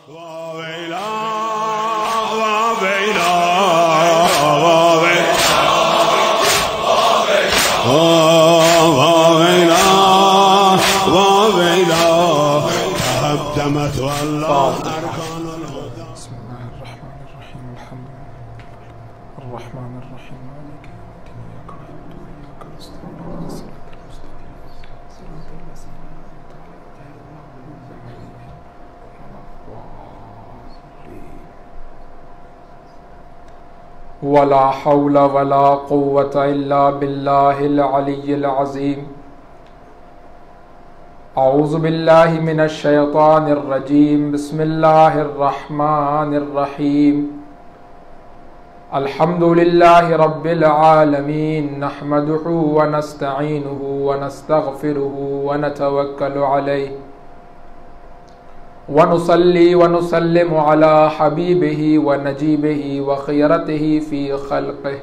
वला हौला वला कुव्वता इल्ला बिल्लाहिल अलिय्यिल अज़ीम। औज़ु बिल्लाहि मिनश शैतानिर रजीम। बिस्मिल्लाहिर रहमानिर रहीम। अल्हम्दुलिल्लाहि रब्बिल आलमीन। नहमदुहु व नस्तईनुहु व नस्तगफिरुहु व नतवक्कलु अलैहि व नुसल्ली व नुसल्लिमु अला हबीबिही व नजीबिही व खियरतिही फ़ी खल्क़िही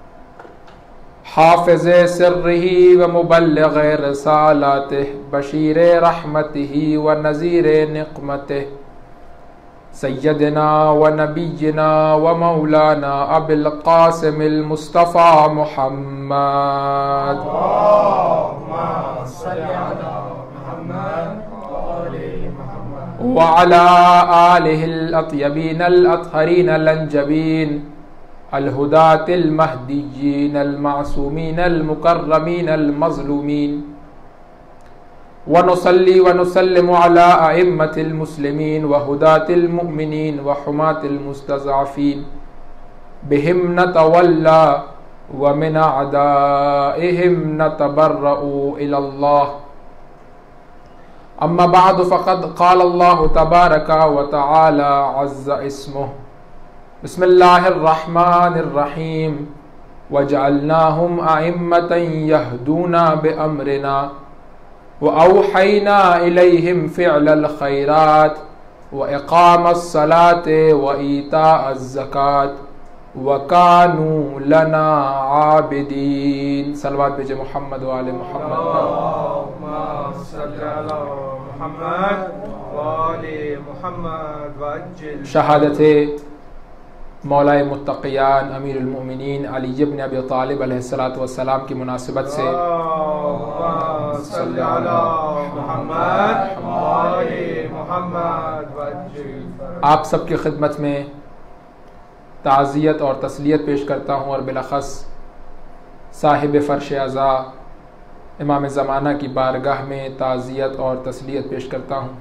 हाफ़िज़े सिर्रिही व मुबल्लिग़े रिसालातिही बशीरे रहमतिही व नज़ीरे निक़मतिही सय्यदना व नबिय्यना व मौलाना अबिल क़ासिमिल मुस्तफ़ा मुहम्मद। व अला आलिहिल अत्यबीनल अत्हरीनल अंजबीन अल हुदातिल महदिय्यीनल मासूमीनल मुकर्रमीनल मज़लूमीन व नुसल्ली व नुसल्लिमु अला अइम्मतिल मुस्लिमीन व हुदातिल मुमिनीन व हुमातिल मुस्तज़अफ़ीन बिहिम नतवल्ला व मिन अदाइहिम नतबर्रउ इलल्लाह। अम्मा बाद फ़क़द क़ाल अल्लाहु तबारका व तआला अज़्ज़ा इस्मुहु। बिस्मिल्लाहिर रहमानिर रहीम। वजअलनाहुम अइम्मतन यहदूना बिअम्रिना व औहैना इलैहिम फ़िअलल खैरात व इक़ामस सलाति व ईताअज़ ज़कात व कानू लना आबिदीन। सलवात भेजे मोहम्मद व आले मोहम्मद। शहादते मौलाए मुत्तक़ियान अमीरुल मोमिनीन अली इब्न अबी तालिब अलैहिस्सलातु वस्सलाम की मुनासिबत से आप सबकी खिदमत में ताज़ियत और तस्लियत पेश करता हूँ और बिलख़स साहिब फ़र्श अज़ा इमाम ज़माना की बारगाह में ताज़ियत और तस्लियत पेश करता हूँ।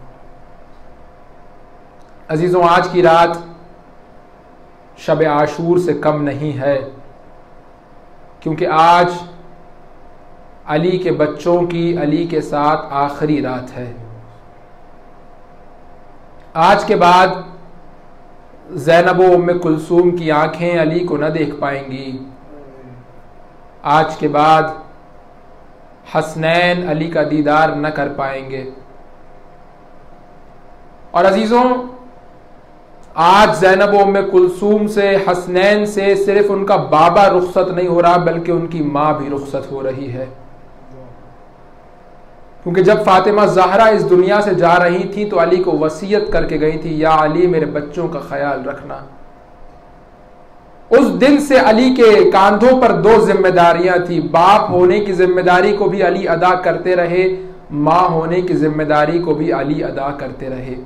अज़ीज़ों, आज की रात शब आशूर से कम नहीं है, क्योंकि आज अली के बच्चों की अली के साथ आखिरी रात है। आज के बाद ज़ैनब व उम्मे कुलसूम की आंखें अली को न देख पाएंगी। आज के बाद हसनैन अली का दीदार न कर पाएंगे। और अजीज़ों, आज ज़ैनब व उम्मे कुलसूम से, हसनैन से सिर्फ उनका बाबा रुखसत नहीं हो रहा, बल्कि उनकी माँ भी रुखसत हो रही है। क्योंकि जब फातिमा ज़हरा इस दुनिया से जा रही थी तो अली को वसीयत करके गई थी, या अली मेरे बच्चों का ख्याल रखना। उस दिन से अली के कांधों पर दो जिम्मेदारियां थी। बाप होने की जिम्मेदारी को भी अली अदा करते रहे, मां होने की जिम्मेदारी को भी अली अदा करते रहे।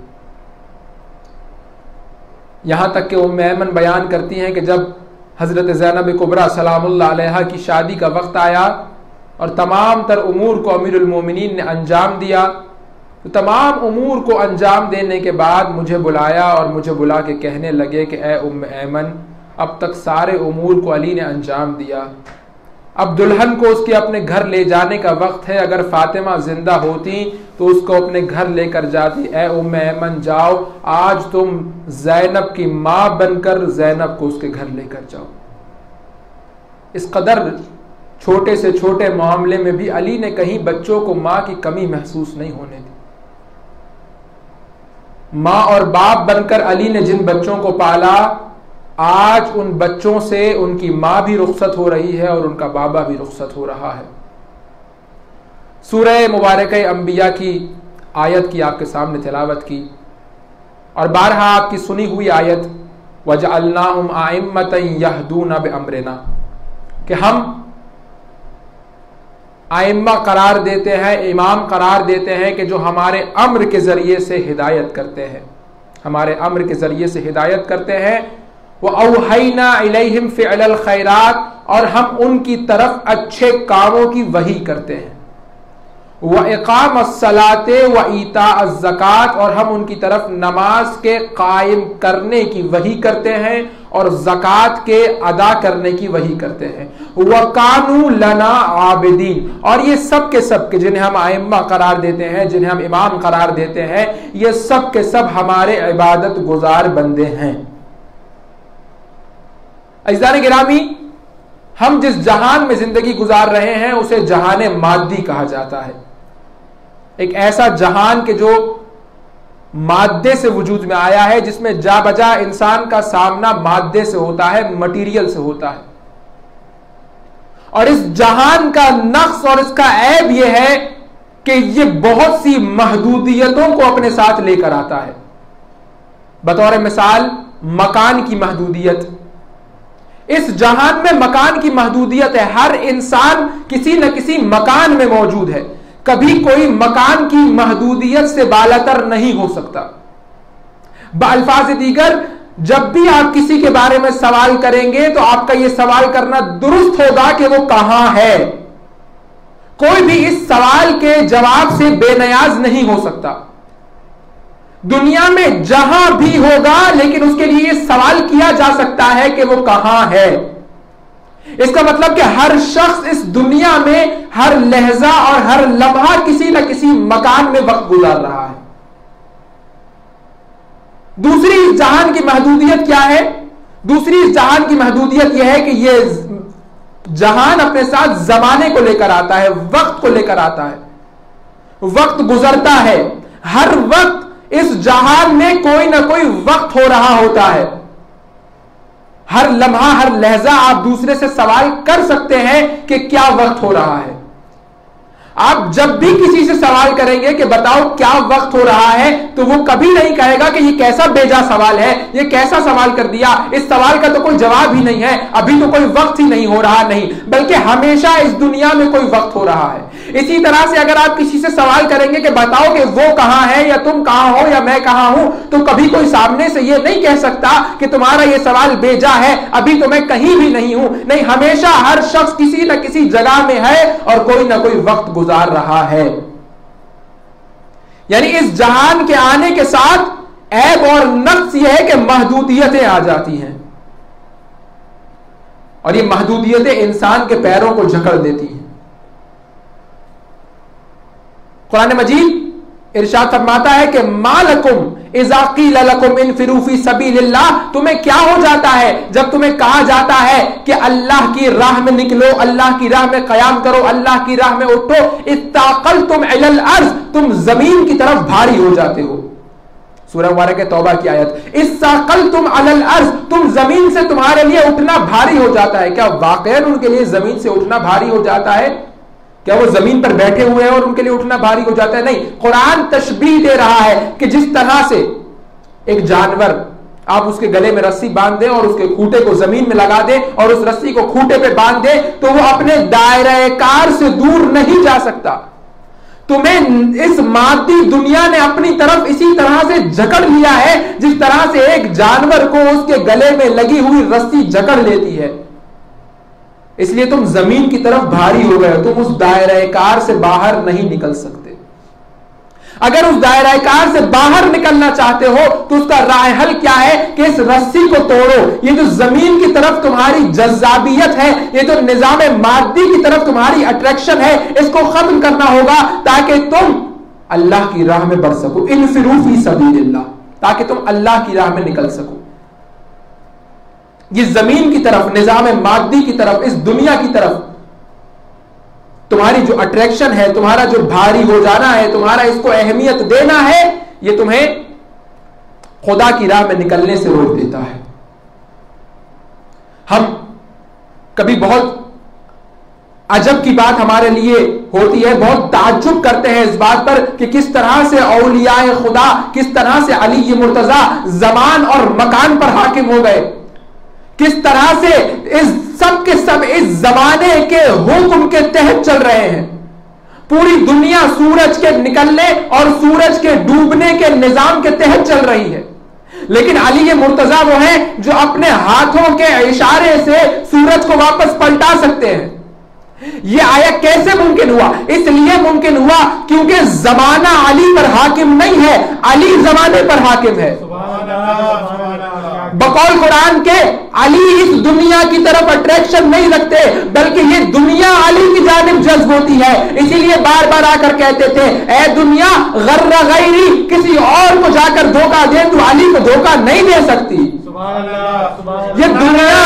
यहां तक कि उम्मे ऐमन बयान करती हैं कि जब हजरत ज़ैनब कुबरा सलामुल्लाह अलैहा की शादी का वक्त आया और तमाम तर उमूर को अमीरुल मोमिनीन ने अंजाम दिया, तो तमाम उमूर को अंजाम देने के बाद मुझे बुलाया और मुझे बुला के कहने लगे कि ए उम्मे ऐमन, अब तक सारे उमूर को अली ने अंजाम दिया, अब दुल्हन को उसके अपने घर ले जाने का वक्त है। अगर फातिमा जिंदा होती तो उसको अपने घर लेकर जाती। ए उम्मे ऐमन, जाओ, आज तुम ज़ैनब की माँ बनकर ज़ैनब को उसके घर लेकर जाओ। इस कदर छोटे से छोटे मामले में भी अली ने कहीं बच्चों को माँ की कमी महसूस नहीं होने दी। माँ और बाप बनकर अली ने जिन बच्चों को पाला, आज उन बच्चों से उनकी माँ भी रुखसत हो रही है और उनका बाबा भी रुखसत हो रहा है। सूरह मुबारक अंबिया की आयत की आपके सामने तिलावत की और बारहा आपकी सुनी हुई आयत वजअलनाहुम आइम्मतन यहदूना बिअम्रिना, कि हम आइम्मा करार देते हैं, इमाम करार देते हैं कि जो हमारे अम्र के जरिए से हिदायत करते हैं, हमारे अम्र के जरिए से हिदायत करते हैं। व औहैना इलैहिम फ़िअलल खैरात, और हम उनकी तरफ अच्छे कामों की वही करते हैं। व इक़ामस्सलाते व ईताअज़ ज़कात, और हम उनकी तरफ नमाज के कायम करने की वही करते हैं और ज़कात के अदा करने की वही करते हैं। व कानू लना आबिदीन, और ये सब के सब के जिन्हें हम आइम्मा करार देते हैं, जिन्हें हम इमाम करार देते हैं, ये सब के सब हमारे इबादत गुजार बंदे हैं। अज़ीज़ान गिरामी, हम जिस जहान में जिंदगी गुजार रहे हैं उसे जहान मादी कहा जाता है। एक ऐसा जहान के जो मादे से वजूद में आया है, जिसमें जा बजा इंसान का सामना मादे से होता है, मटीरियल से होता है। और इस जहान का नक्स और इसका ऐब यह है कि यह बहुत सी महदूदियतों को अपने साथ लेकर आता है। बतौर मिसाल मकान की महदूदियत। इस जहान में मकान की महदूदियत है। हर इंसान किसी न किसी मकान में मौजूद है। कभी कोई मकान की महदूदियत से बालातर नहीं हो सकता। बाल्फाज दीगर, जब भी आप किसी के बारे में सवाल करेंगे तो आपका यह सवाल करना दुरुस्त होगा कि वो कहां है। कोई भी इस सवाल के जवाब से बेनियाज नहीं हो सकता। दुनिया में जहां भी होगा, लेकिन उसके लिए यह सवाल किया जा सकता है कि वो कहां है। इसका मतलब कि हर शख्स इस दुनिया में हर लहजा और हर लम्हा किसी न किसी मकान में वक्त गुजार रहा है। दूसरी इस जहान की महदूदियत क्या है? दूसरी इस जहान की महदूदियत यह है कि यह जहान अपने साथ जमाने को लेकर आता है, वक्त को लेकर आता है। वक्त गुजरता है। हर वक्त इस जहान में कोई ना कोई वक्त हो रहा होता है। हर लम्हा, हर लहजा आप दूसरे से सवाल कर सकते हैं कि क्या वक्त हो रहा है। आप जब भी किसी से सवाल करेंगे कि बताओ क्या वक्त हो रहा है, तो वो कभी नहीं कहेगा कि ये कैसा बेजा सवाल है, ये कैसा सवाल कर दिया, इस सवाल का तो कोई जवाब ही नहीं है, अभी तो कोई वक्त ही नहीं हो रहा। नहीं, बल्कि हमेशा इस दुनिया में कोई वक्त हो रहा है। इसी तरह से अगर आप किसी से सवाल करेंगे कि बताओ कि वो कहां है, या तुम कहां हो, या मैं कहां हूं, तो कभी कोई सामने से ये नहीं कह सकता कि तुम्हारा ये सवाल बेजा है, अभी तो मैं कहीं भी नहीं हूं। नहीं, हमेशा हर शख्स किसी न किसी जगह में है और कोई ना कोई वक्त गुजार रहा है। यानी इस जहान के आने के साथ ऐब और नक्स यह है कि महदूदियतें आ जाती हैं, और ये महदूदियतें इंसान के पैरों को जकड़ देती हैं। कुरान मजीद इरशाद फरमाता है कि मालकुम इज़ा क़ील लकुम इन्फ़िरू फ़ी सबीलिल्लाह, तुम्हें क्या हो जाता है जब तुम्हें कहा जाता है कि अल्लाह की राह में निकलो, अल्लाह की राह में क़याम करो, अल्लाह की राह में उठो। इत्ताक़ल्तुम इलल अर्ज़, तुम जमीन की तरफ भारी हो जाते हो। सूरह मुबारक तौबा की आयत, इस्ताक़ल्तुम अलल अर्ज़, तुम जमीन से तुम्हारे लिए उठना भारी हो जाता है। क्या वाक़ईन उनके लिए जमीन से उठना भारी हो जाता है? क्या वो जमीन पर बैठे हुए हैं और उनके लिए उठना भारी हो जाता है? नहीं। कुरान तशबीह दे रहा है कि जिस तरह से एक जानवर, आप उसके गले में रस्सी बांध दें और उसके खूंटे को जमीन में लगा दें और उस रस्सी को खूंटे पे बांध दें, तो वो अपने दायरे कार से दूर नहीं जा सकता। तुम्हें इस मादी दुनिया ने अपनी तरफ इसी तरह से जकड़ लिया है जिस तरह से एक जानवर को उसके गले में लगी हुई रस्सी जकड़ लेती है। इसलिए तुम जमीन की तरफ भारी हो गए, तुम उस दायरे कार से बाहर नहीं निकल सकते। अगर उस दायरे कार से बाहर निकलना चाहते हो तो उसका राह हल क्या है कि इस रस्सी को तोड़ो। ये जो जमीन की तरफ तुम्हारी जज्बाबियत है, ये जो निजाम मादी की तरफ तुम्हारी अट्रैक्शन है, इसको खत्म करना होगा ताकि तुम अल्लाह की राह में बढ़ सको। इन्फ़िरू फ़ी सबीलिल्लाह, ताकि तुम अल्लाह की राह में निकल सको। ये जमीन की तरफ, निजाम मादी की तरफ, इस दुनिया की तरफ तुम्हारी जो अट्रैक्शन है, तुम्हारा जो भारी हो जाना है, तुम्हारा इसको अहमियत देना है, ये तुम्हें खुदा की राह में निकलने से रोक देता है। हम कभी बहुत अजब की बात हमारे लिए होती है, बहुत ताज्जुब करते हैं इस बात पर कि किस तरह से औलियाए खुदा, किस तरह से अली मुर्तजा जमान और मकान पर हाकिम हो गए, किस तरह से इस सब के सब इस जमाने के हुक्म के तहत चल रहे हैं। पूरी दुनिया सूरज के निकलने और सूरज के डूबने के निजाम के तहत चल रही है, लेकिन अली मुर्तजा वो हैं जो अपने हाथों के इशारे से सूरज को वापस पलटा सकते हैं। यह आया कैसे मुमकिन हुआ? इसलिए मुमकिन हुआ क्योंकि जमाना अली पर हाकिम नहीं है, अली जमाने पर हाकिम है। बकौल कुरान के अली इस दुनिया की तरफ अट्रैक्शन नहीं रखते, बल्कि ये दुनिया अली की जानिब जज्ब होती है। इसीलिए बार बार आकर कहते थे, ए दुनिया गर्र गैरी, किसी और को जाकर धोखा दे तो अली को धोखा नहीं दे सकती। ये दुनिया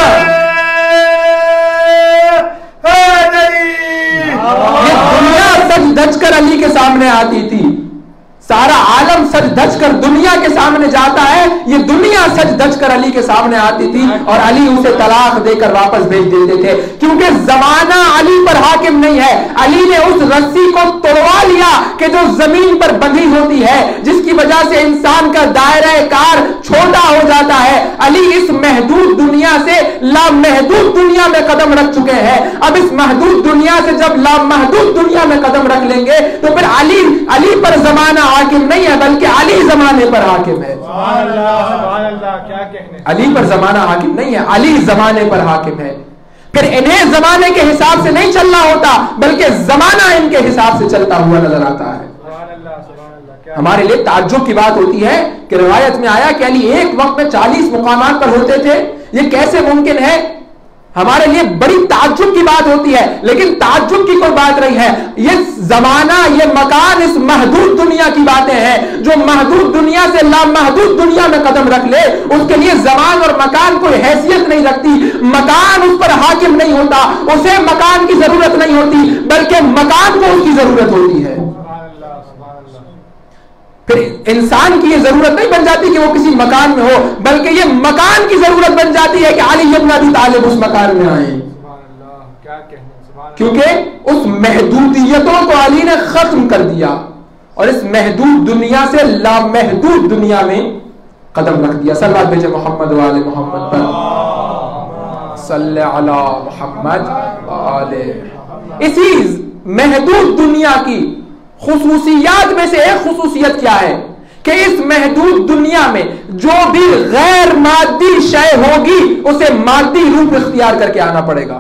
सच धज कर अली के सामने आती थी, सारा आलम सच धज कर दुनिया के सामने जाता है, ये दुनिया सच धज कर अली के सामने आती थी और अली उसे तलाक देकर वापस भेज देते थे, क्योंकि जमाना अली पर हाकिम नहीं है। अली ने उस रस्सी को तोड़वा लिया कि जो जमीन पर बंधी होती है, जिसकी वजह से इंसान का दायरा कार छोटा हो जाता है। अली इस महदूद दुनिया से लामहदूद दुनिया में कदम रख चुके हैं। अब इस महदूद दुनिया से जब लामहदूद दुनिया में कदम रख लेंगे तो फिर अली पर जमाना हाकिम नहीं है, बल्कि अली जमाने पर हाकिम है। क्या कहने, अली पर जमाना हाकिम नहीं है, अली जमाने पर हाकिम है। फिर इन्हें जमाने के हिसाब से नहीं चलना होता, बल्कि जमाना इनके हिसाब से चलता हुआ नजर आता है। हमारे लिए ताज्जुब की बात होती है कि रिवायत में आया कि अली एक वक्त में 40 मुकामात पर होते थे। ये कैसे मुमकिन है? हमारे लिए बड़ी ताज्जुब की बात होती है, लेकिन ताज्जुब की कोई बात नहीं है। ये जमाना, ये मकान, इस महदूद दुनिया की बातें हैं। जो महदूद दुनिया से लामहदूद दुनिया में कदम रख ले, उसके लिए जमान और मकान कोई हैसियत नहीं रखती। मकान उस पर हाकिम नहीं होता, उसे मकान की जरूरत नहीं होती, बल्कि मकान को उसकी जरूरत होती है। फिर इंसान की ये जरूरत नहीं बन जाती कि वो किसी मकान में हो, बल्कि ये मकान की जरूरत बन जाती है कि अली इब्न अबी तालिब उस मकान में आए। क्योंकि उस महदूदियतों को अली ने खत्म कर दिया और इस महदूद दुनिया से लामहदूद दुनिया में कदम रख दिया। सल्लल्लाहु अलैहि मोहम्मद वाले मोहम्मद पर सल्लल्लाहु अला मोहम्मद वाले। इसी महदूद दुनिया की खुसूसियात में से एक खुसूसियत क्या है कि इस महदूद दुनिया में जो भी गैर मादी शय होगी उसे मादी रूप इख्तियार करके आना पड़ेगा।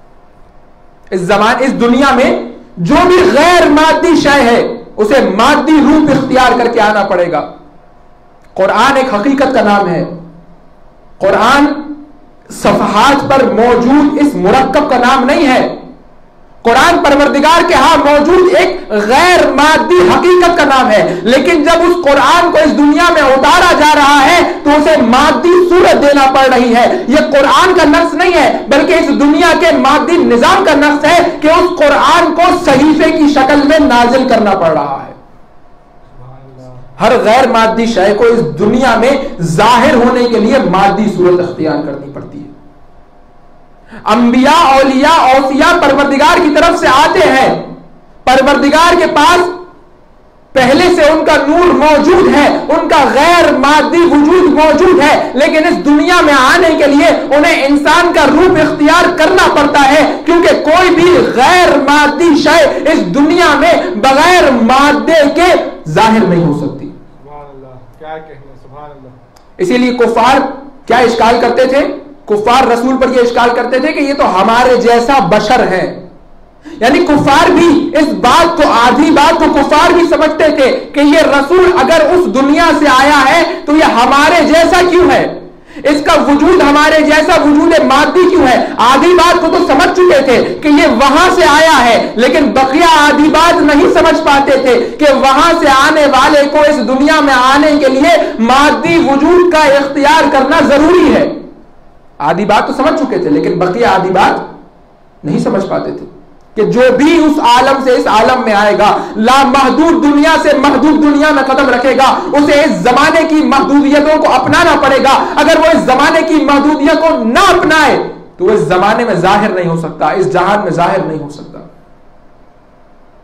इस दुनिया में जो भी गैर मादी शय है उसे मादी रूप इख्तियार करके आना पड़ेगा। कुरान एक हकीकत का नाम है। कुरान सफहात पर मौजूद इस मुरक्कब का नाम नहीं है। कुरान परवरदिगार के यहां मौजूद एक गैर मादी हकीकत का नाम है, लेकिन जब उस कुरान को इस दुनिया में उतारा जा रहा है तो उसे मादी सूरत देना पड़ रही है। यह कुरान का नक्श नहीं है, बल्कि इस दुनिया के मादी निजाम का नक्श है कि उस कुरान को सहीफे की शक्ल में नाजिल करना पड़ रहा है। हर गैर मादी शय को इस दुनिया में जाहिर होने के लिए मादी सूरत अख्तियार करनी पड़ती है। अंबिया, औलिया, औसिया परवरदिगार की तरफ से आते हैं। परवरदिगार के पास पहले से उनका नूर मौजूद है, उनका गैर मादी वजूद मौजूद है, लेकिन इस दुनिया में आने के लिए उन्हें इंसान का रूप इख्तियार करना पड़ता है, क्योंकि कोई भी गैर मादी शय इस दुनिया में बगैर मादे के जाहिर नहीं हो सकती। क्या कहने, सुभान अल्लाह। इसीलिए कुफार क्या इश्काल करते थे? कुफार रसूल पर यह इश्काल करते थे कि ये तो हमारे जैसा बशर है। यानी कुफार भी इस बात को, आधी बात को कुफार भी समझते थे कि ये रसूल अगर उस दुनिया से आया है तो ये हमारे जैसा क्यों है, इसका वजूद हमारे जैसा वजूद मादी क्यों है। आधी बात को तो समझ चुके थे कि ये वहां से आया है, लेकिन बकिया आधी बात नहीं समझ पाते थे कि वहां से आने वाले को इस दुनिया में आने के लिए मादी वजूद का इख्तियार करना जरूरी है। आधी बात तो समझ चुके थे, लेकिन बकिया आधी बात नहीं समझ पाते थे कि जो भी उस आलम से इस आलम में आएगा, लामहदूद दुनिया से महदूद दुनिया में कदम रखेगा, उसे इस जमाने की महदूदियतों को अपनाना पड़ेगा। अगर वो इस जमाने की महदूदियत को ना अपनाए तो वो इस जमाने में जाहिर नहीं हो सकता, इस जहान में जाहिर नहीं हो सकता।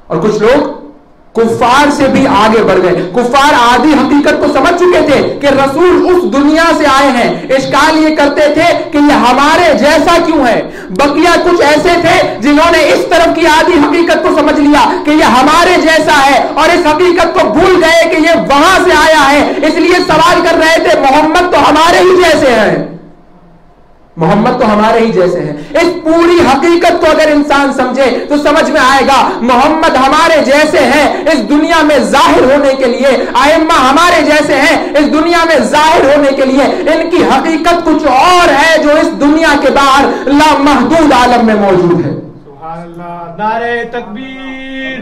और कुछ लोग कुफ्फार से भी आगे बढ़ गए। कुफ्फार आधी हकीकत को समझ चुके थे कि रसूल उस दुनिया से आए हैं। इश्काल ये करते थे कि ये हमारे जैसा क्यों है। बकिया कुछ ऐसे थे जिन्होंने इस तरफ की आधी हकीकत को समझ लिया कि ये हमारे जैसा है और इस हकीकत को भूल गए कि ये वहां से आया है, इसलिए सवाल कर रहे थे मोहम्मद तो हमारे ही जैसे हैं, मोहम्मद तो हमारे ही जैसे हैं। इस पूरी हकीकत को अगर इंसान समझे तो समझ में आएगा मोहम्मद हमारे जैसे हैं इस दुनिया में जाहिर होने के लिए, आइम्मा हमारे जैसे हैं इस दुनिया में जाहिर होने के लिए। इनकी हकीकत कुछ और है जो इस दुनिया के बाहर लामहदूद आलम में मौजूद है। सुभान अल्लाह। नारे तकबीर,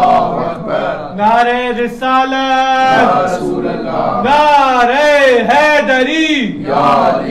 नारे रिसालत, नारे हैदरी, या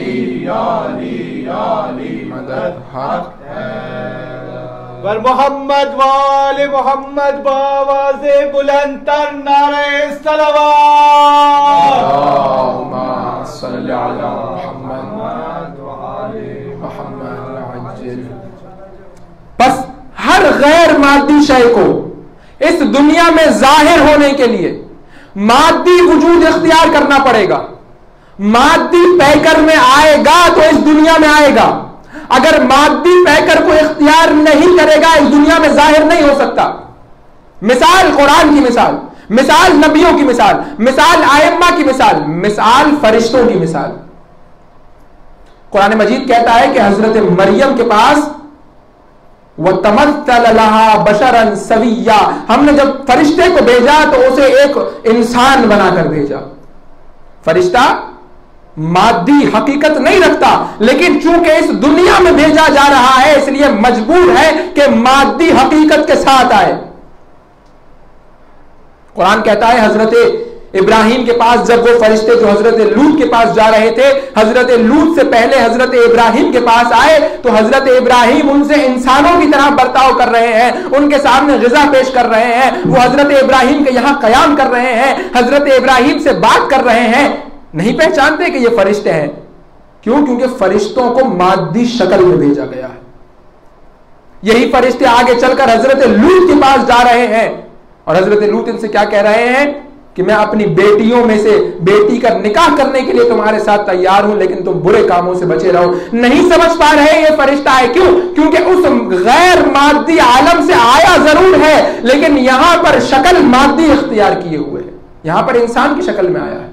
अली मदद हक है। वर मोहम्मद वाले मोहम्मद बावाज़े बुलंदतर नारे सलवात। अल्लाहुम्मा सल्ली अला मुहम्मद व आले मुहम्मद। बस हर गैर मादी शय को इस दुनिया में जाहिर होने के लिए मादी वजूद इख्तियार करना पड़ेगा। मादी पैकर में आएगा तो इस दुनिया में आएगा, अगर मादी पैकर को इख्तियार नहीं करेगा इस दुनिया में जाहिर नहीं हो सकता। मिसाल कुरान की मिसाल, मिसाल नबियों की मिसाल, मिसाल आइम्मा की मिसाल, मिसाल फरिश्तों की मिसाल। कुरान मजीद कहता है कि हजरत मरियम के पास वतमस्सल लहा बशरन सविया, हमने जब फरिश्ते को भेजा तो उसे एक इंसान बनाकर भेजा। फरिश्ता मादी हकीकत नहीं रखता, लेकिन चूंकि इस दुनिया में भेजा जा रहा है इसलिए मजबूर है कि मादी हकीकत के साथ आए। कुरान कहता है हजरत इब्राहिम के पास जब वो फरिश्ते जो हजरत लूत के पास जा रहे थे, हजरत लूत से पहले हजरत इब्राहिम के पास आए तो हजरत इब्राहिम उनसे इंसानों की तरह बर्ताव कर रहे हैं, उनके सामने ग़िज़ा पेश कर रहे हैं, वो हजरत इब्राहिम के यहां कयाम कर रहे हैं, हजरत इब्राहिम से बात कर रहे हैं। नहीं पहचानते कि ये फरिश्ते हैं। क्यों? क्योंकि फरिश्तों को मादी शक्ल में भेजा गया है। यही फरिश्ते आगे चलकर हजरत लूत के पास जा रहे हैं और हजरत लूत इनसे क्या कह रहे हैं कि मैं अपनी बेटियों में से बेटी का निकाह करने के लिए तुम्हारे साथ तैयार हूं, लेकिन तुम बुरे कामों से बचे रहो। नहीं समझ पा रहे ये फरिश्ता है। क्यों? क्योंकि उस गैर मादी आलम से आया जरूर है, लेकिन यहां पर शक्ल मादी इख्तियार किए हुए है, यहां पर इंसान की शक्ल में आया है।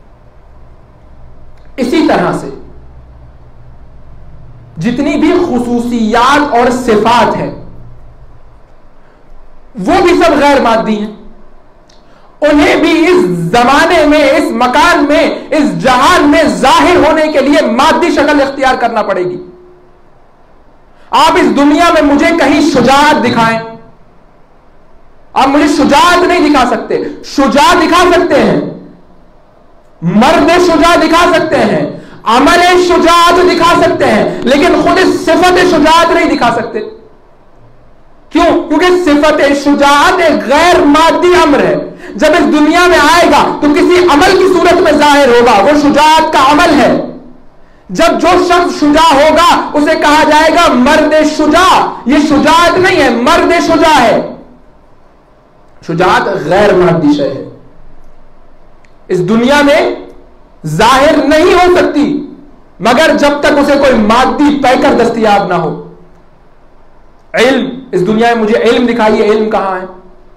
इसी तरह से जितनी भी खुसूसियात और सिफात है वो भी सब गैर मादी हैं। उन्हें भी इस जमाने में, इस मकान में, इस जहान में जाहिर होने के लिए मादी शक्ल इख्तियार करना पड़ेगी। आप इस दुनिया में मुझे कहीं शुजाअत दिखाएं, आप मुझे शुजाअत नहीं दिखा सकते। शुजा दिखा सकते हैं, मर्द शुजा दिखा सकते हैं, अमल शुजाअत दिखा सकते हैं, लेकिन खुद सिफत शुजाअत नहीं दिखा सकते। क्यों? क्योंकि सिफत शुजाअत एक गैर मादी अम्र है। जब इस दुनिया में आएगा तो किसी अमल की सूरत में जाहिर होगा, वो शुजाअत का अमल है। जब जो शख्स शुजा होगा उसे कहा जाएगा मर्द शुजा। ये शुजाअत नहीं है, मर्द शुजा है। शुजाअत गैर मादी शय है, इस दुनिया में जाहिर नहीं हो सकती मगर जब तक उसे कोई मादी पैकर दस्तयाब ना हो। इल्म, इस दुनिया में मुझे इल्म दिखाइए, इल्म कहां है?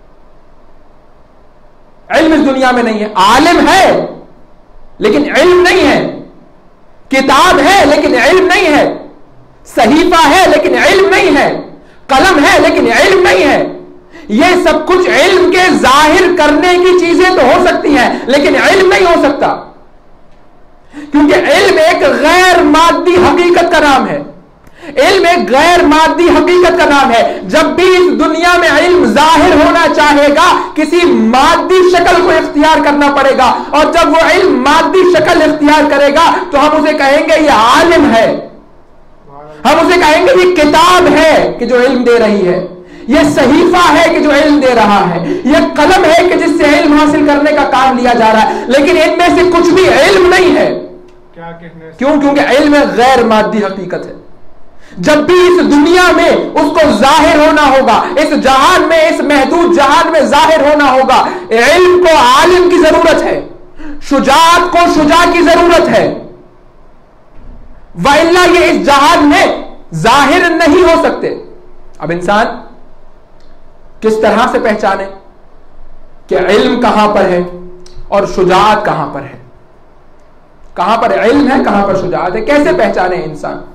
इल्म इस दुनिया में नहीं है। आलिम है लेकिन इल्म नहीं है, किताब है लेकिन इल्म नहीं है, सहीफा है लेकिन इल्म नहीं है, कलम है लेकिन इल्म नहीं है। ये सब कुछ इल्म के जाहिर करने की चीजें तो हो सकती हैं लेकिन इल्म नहीं हो सकता, क्योंकि इल्म एक गैर मादी हकीकत का नाम है। इल्म एक गैर मादी हकीकत का नाम है। जब भी इस दुनिया में इल्म जाहिर होना चाहेगा किसी मादी शक्ल को इख्तियार करना पड़ेगा, और जब वो इल्म मादी शक्ल इख्तियार करेगा तो हम उसे कहेंगे ये आलिम है, हम उसे कहेंगे ये किताब है कि जो इल्म दे रही है, ये सहीफा है कि जो इल्म दे रहा है, ये कलम है कि जिससे इल्म हासिल करने का काम लिया जा रहा है। लेकिन इनमें से कुछ भी इल्म नहीं है। क्या कहने? क्यों? क्योंकि इल्म गैर मादी हकीकत है। जब भी इस दुनिया में उसको जाहिर होना होगा, इस जहान में, इस महदूद जहान में जाहिर होना होगा, इल्म को आलिम की जरूरत है, शुजाअत को शुजा की जरूरत है, वइल्ला ये इस जहान में जाहिर नहीं हो सकते। अब इंसान किस तरह से पहचाने कि इल्म कहां पर है और शुजाअत कहां पर है? कहां पर इल्म है, कहां पर शुजाअत है? कैसे पहचाने इंसान?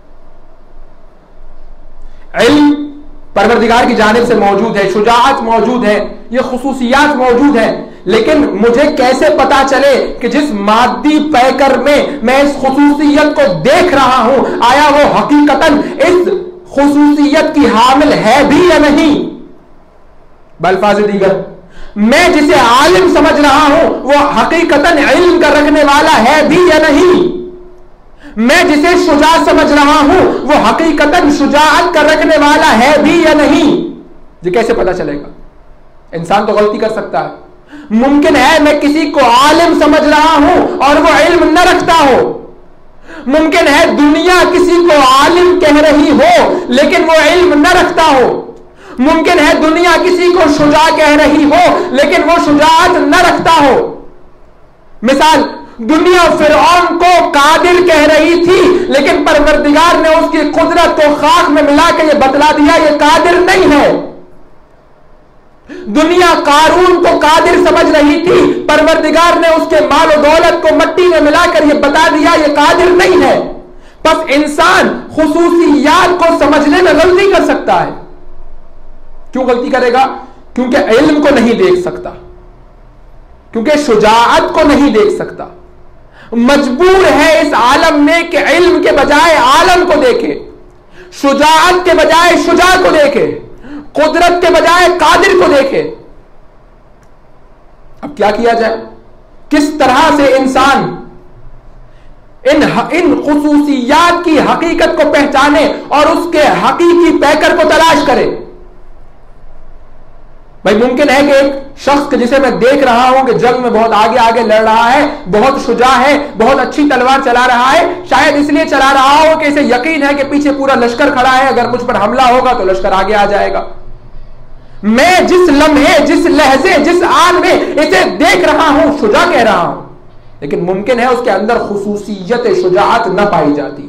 इल्म परवरदिगार की जानिब से मौजूद है, शुजाअत मौजूद है, ये खुसूसियात मौजूद है, लेकिन मुझे कैसे पता चले कि जिस मादी पैकर में मैं इस खुसूसियत को देख रहा हूं, आया वो हकीकतन इस खुसूसियत की हामिल है भी या नहीं? बल्फाज़ दीगर, मैं जिसे आलिम समझ रहा हूं वो हकीकतन इल्म का रखने वाला है भी या नहीं? मैं जिसे शुजा समझ रहा हूं वो हकीकतन शुजाअत का रखने वाला है भी या नहीं? ये कैसे पता चलेगा? इंसान तो गलती कर सकता है। मुमकिन है मैं किसी को आलिम समझ रहा हूं और वो इल्म न रखता हो। मुमकिन है दुनिया किसी को आलिम कह रही हो लेकिन वो इल्म न रखता हो। मुमकिन है दुनिया किसी को शुजा कह रही हो लेकिन वो शुजाअत न रखता हो। मिसाल, दुनिया फिरऔन को कादिर कह रही थी लेकिन परवरदिगार ने उसकी कुदरत को खाक में मिलाकर यह बतला दिया ये कादिर नहीं है। दुनिया कारून को कादिर समझ रही थी, परवरदिगार ने उसके माल और दौलत को मट्टी में मिलाकर यह बता दिया ये कादिर नहीं है। बस इंसान खुसूसियात को समझने में गलती कर सकता है। क्यों गलती करेगा? क्योंकि इल्म को नहीं देख सकता, क्योंकि शुजाअत को नहीं देख सकता। मजबूर है इस आलम में कि इल्म के बजाय आलम को देखे, शुजाअत के बजाय शुजा को देखे, कुदरत के बजाय कादिर को देखे। अब क्या किया जाए? किस तरह से इंसान इन खुसूसियात की हकीकत को पहचाने और उसके हकीकी पैकर को तलाश करे? भाई मुमकिन है कि एक शख्स जिसे मैं देख रहा हूं कि जंग में बहुत आगे आगे लड़ रहा है, बहुत शुजा है, बहुत अच्छी तलवार चला रहा है, शायद इसलिए चला रहा हो कि इसे यकीन है कि पीछे पूरा लश्कर खड़ा है, अगर मुझ पर हमला होगा तो लश्कर आगे आ जाएगा। मैं जिस लम्हे, जिस लहजे, जिस आन में इसे देख रहा हूं शुजा कह रहा हूं, लेकिन मुमकिन है उसके अंदर खुसूसियत शुजाअत न पाई जाती।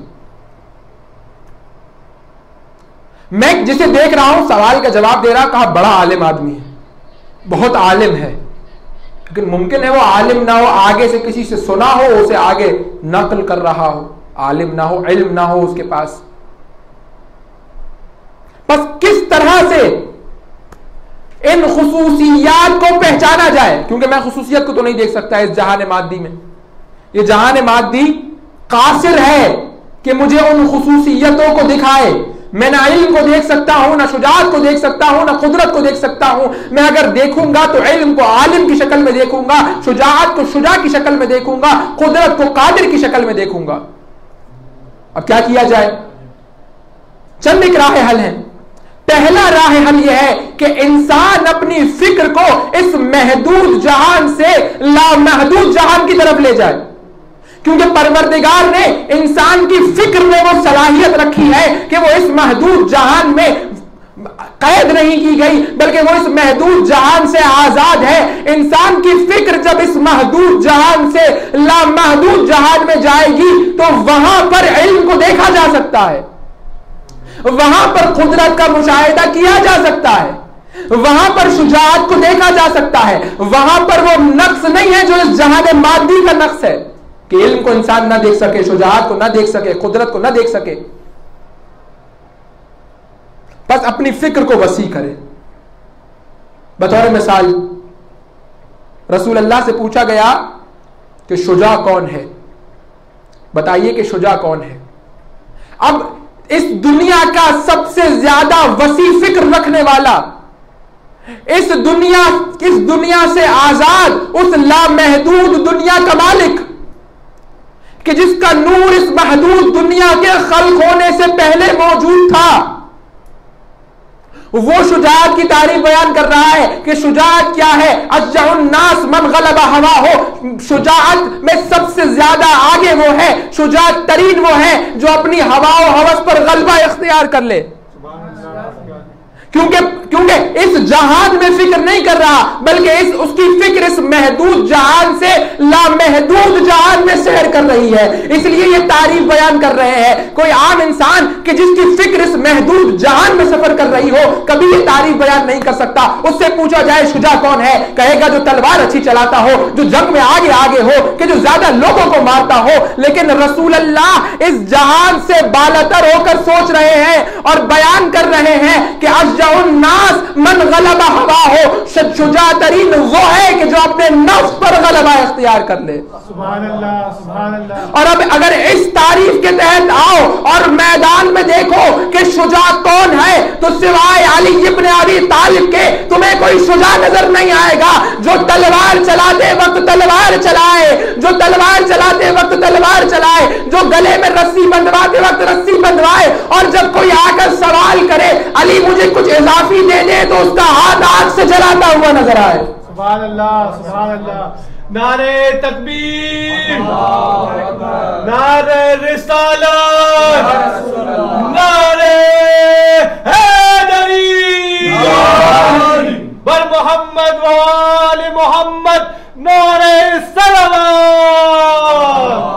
मैं जिसे देख रहा हूं सवाल का जवाब दे रहा, कहा बड़ा आलिम आदमी है, बहुत आलिम है, लेकिन मुमकिन है वो आलिम ना हो, आगे से किसी से सुना हो, उसे आगे नकल कर रहा हो, आलिम ना हो, इल्म ना हो उसके पास। बस किस तरह से इन खुसूसियात को पहचाना जाए? क्योंकि मैं खुसूसियत को तो नहीं देख सकता इस जहान मादी में। ये जहान मादी कासिर है कि मुझे उन खुसूसियतों को दिखाए। मैं ना इल्म को देख सकता हूं, ना शुजाअत को देख सकता हूं, ना कुदरत को देख सकता हूं। मैं अगर देखूंगा तो इल्म को आलिम की शक्ल में देखूंगा, शुजाअत को शुजा की शक्ल में देखूंगा, कुदरत को कादिर की शक्ल में देखूंगा। अब क्या किया जाए? चंद एक राह हल है। पहला राह हल यह है कि इंसान अपनी फिक्र को इस महदूद जहान से लामहदूद जहान की तरफ ले जाए, क्योंकि परवरदिगार ने इंसान की फिक्र में वो सलाहियत रखी है कि वो इस महदूद जहान में कैद नहीं की गई, बल्कि वो इस महदूद जहान से आजाद है। इंसान की फिक्र जब इस महदूद जहान से लामहदूद जहान में जाएगी तो वहां पर इल्म को देखा जा सकता है, वहां पर कुदरत का मुशाहिदा किया जा सकता है, वहां पर शुजाअत को देखा जा सकता है। वहां पर वो नक्स नहीं है जो इस जहान मादी का नक्स है कि इल्म को इंसान ना देख सके, शुजाअत को ना देख सके, कुदरत को ना देख सके। बस अपनी फिक्र को वसी करे। बतौर मिसाल, रसूल अल्लाह से पूछा गया कि शुजा कौन है, बताइए कि शुजा कौन है। अब इस दुनिया का सबसे ज्यादा वसी फिक्र रखने वाला, इस दुनिया से आजाद, उस लामहदूद दुनिया का मालिक कि जिसका नूर इस महदूद दुनिया के खल्क होने से पहले मौजूद था, वो शुजाअत की तारीफ बयान कर रहा है कि शुजाअत क्या है। अशजाउन नास मन गलबा हवा हो, शुजाअत में सबसे ज्यादा आगे वो है, शुजाअत तरीन वो है जो अपनी हवा और हवस पर गलबा इख्तियार कर ले। क्योंकि इस जहान में फिक्र नहीं कर रहा, बल्कि उसकी फिक्र इस महदूद जहान से लामहदूद जहान में सैर कर रही है, इसलिए ये तारीफ बयान कर रहे हैं। कोई आम इंसान कि जिसकी फिक्र इस महदूद जहान में सफर कर रही हो, कभी ये तारीफ बयान नहीं कर सकता। उससे पूछा जाए शुजा कौन है, कहेगा जो तलवार अच्छी चलाता हो, जो जंग में आगे आगे हो, कि जो ज्यादा लोगों को मारता हो। लेकिन रसूल अल्लाह इस जहान से बालतर होकर सोच रहे हैं और बयान कर रहे हैं कि नास मन गलबा हवा हो, शुजाअतरीन वो है कि जो अपने नफ्स पर गलबा इख्तियार कर ले। सुभान अल्लाह, सुभान अल्लाह। और अब अगर इस तारीफ के तहत आओ और मैदान में देखो कि शुजा कौन है, तो सिवाय अली इब्न अबी तालिब के तुम्हें कोई शुजा नजर नहीं आएगा। जो तलवार चलाते वक्त तलवार चलाए, जो तलवार चलाते वक्त तलवार चलाए, जो गले में रस्सी बंधवाते वक्त रस्सी बंधवाए, और जब कोई आकर सवाल करे अली मुझे कुछ इजाफी दे दे, तो उसका हाथ आग से जलाता हुआ नजर आए। सुभान अल्लाह, सुभान अल्लाह। नारे तकबीर, नारे रिसालत, नारे हैदरी, बर मोहम्मद वाले मोहम्मद, नारे सलावत।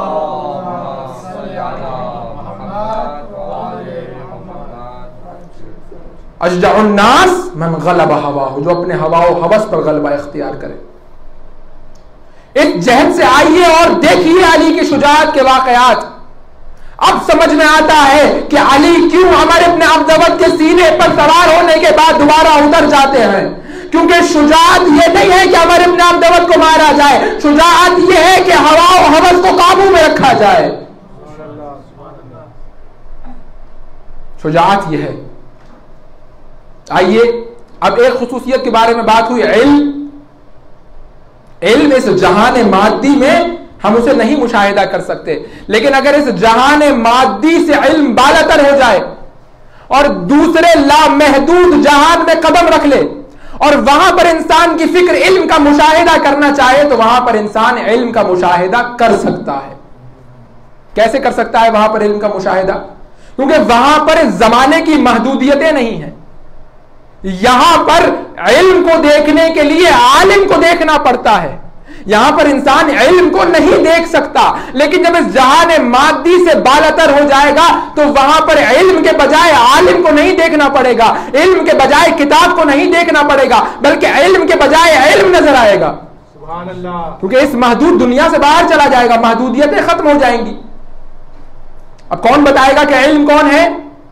अशजाउन नास मन गलबा हवा हो, जो अपने हवा और हवस पर गलबा इख्तियार करे। इस जहद से आइए और देखिए अली की शुजाअत के वाकयात। अब समझ में आता है कि अली क्यों हमारे अपने अब्दवत के सीने पर सवार होने के बाद दोबारा उतर जाते हैं। क्योंकि शुजाअत ये नहीं है कि हमारे अपने अब्दवत को मारा जाए, शुजाअत ये है कि हवा और हवस को काबू में रखा जाए। शुजाअत ये है। आइए अब एक खुसूसियत के बारे में बात हुई, इल्म इस जहान मादी में हम उसे नहीं मुशाहिदा कर सकते, लेकिन अगर इस जहान मादी से इल्म बालातर हो जाए और दूसरे लामहदूद जहान में कदम रख ले और वहां पर इंसान की फिक्र इल्म का मुशाहिदा करना चाहे, तो वहां पर इंसान इल्म का मुशाहिदा कर सकता है। कैसे कर सकता है वहां पर इल्म का मुशाहिदा? क्योंकि वहां पर जमाने की महदूदियतें नहीं है। यहां पर इल्म को देखने के लिए आलिम को देखना पड़ता है। यहां पर इंसान इल्म को नहीं देख सकता, लेकिन जब इस जहान मादी से बालतर हो जाएगा तो वहां पर इल्म के बजाय आलिम को नहीं देखना पड़ेगा, इल्म के बजाय किताब को नहीं देखना पड़ेगा, बल्कि इल्म के बजाय इल्म नजर आएगा। सुभान अल्लाह। क्योंकि इस महदूद दुनिया से बाहर चला जाएगा, महदूदियतें खत्म हो जाएंगी। अब कौन बताएगा कि इल्म कौन है?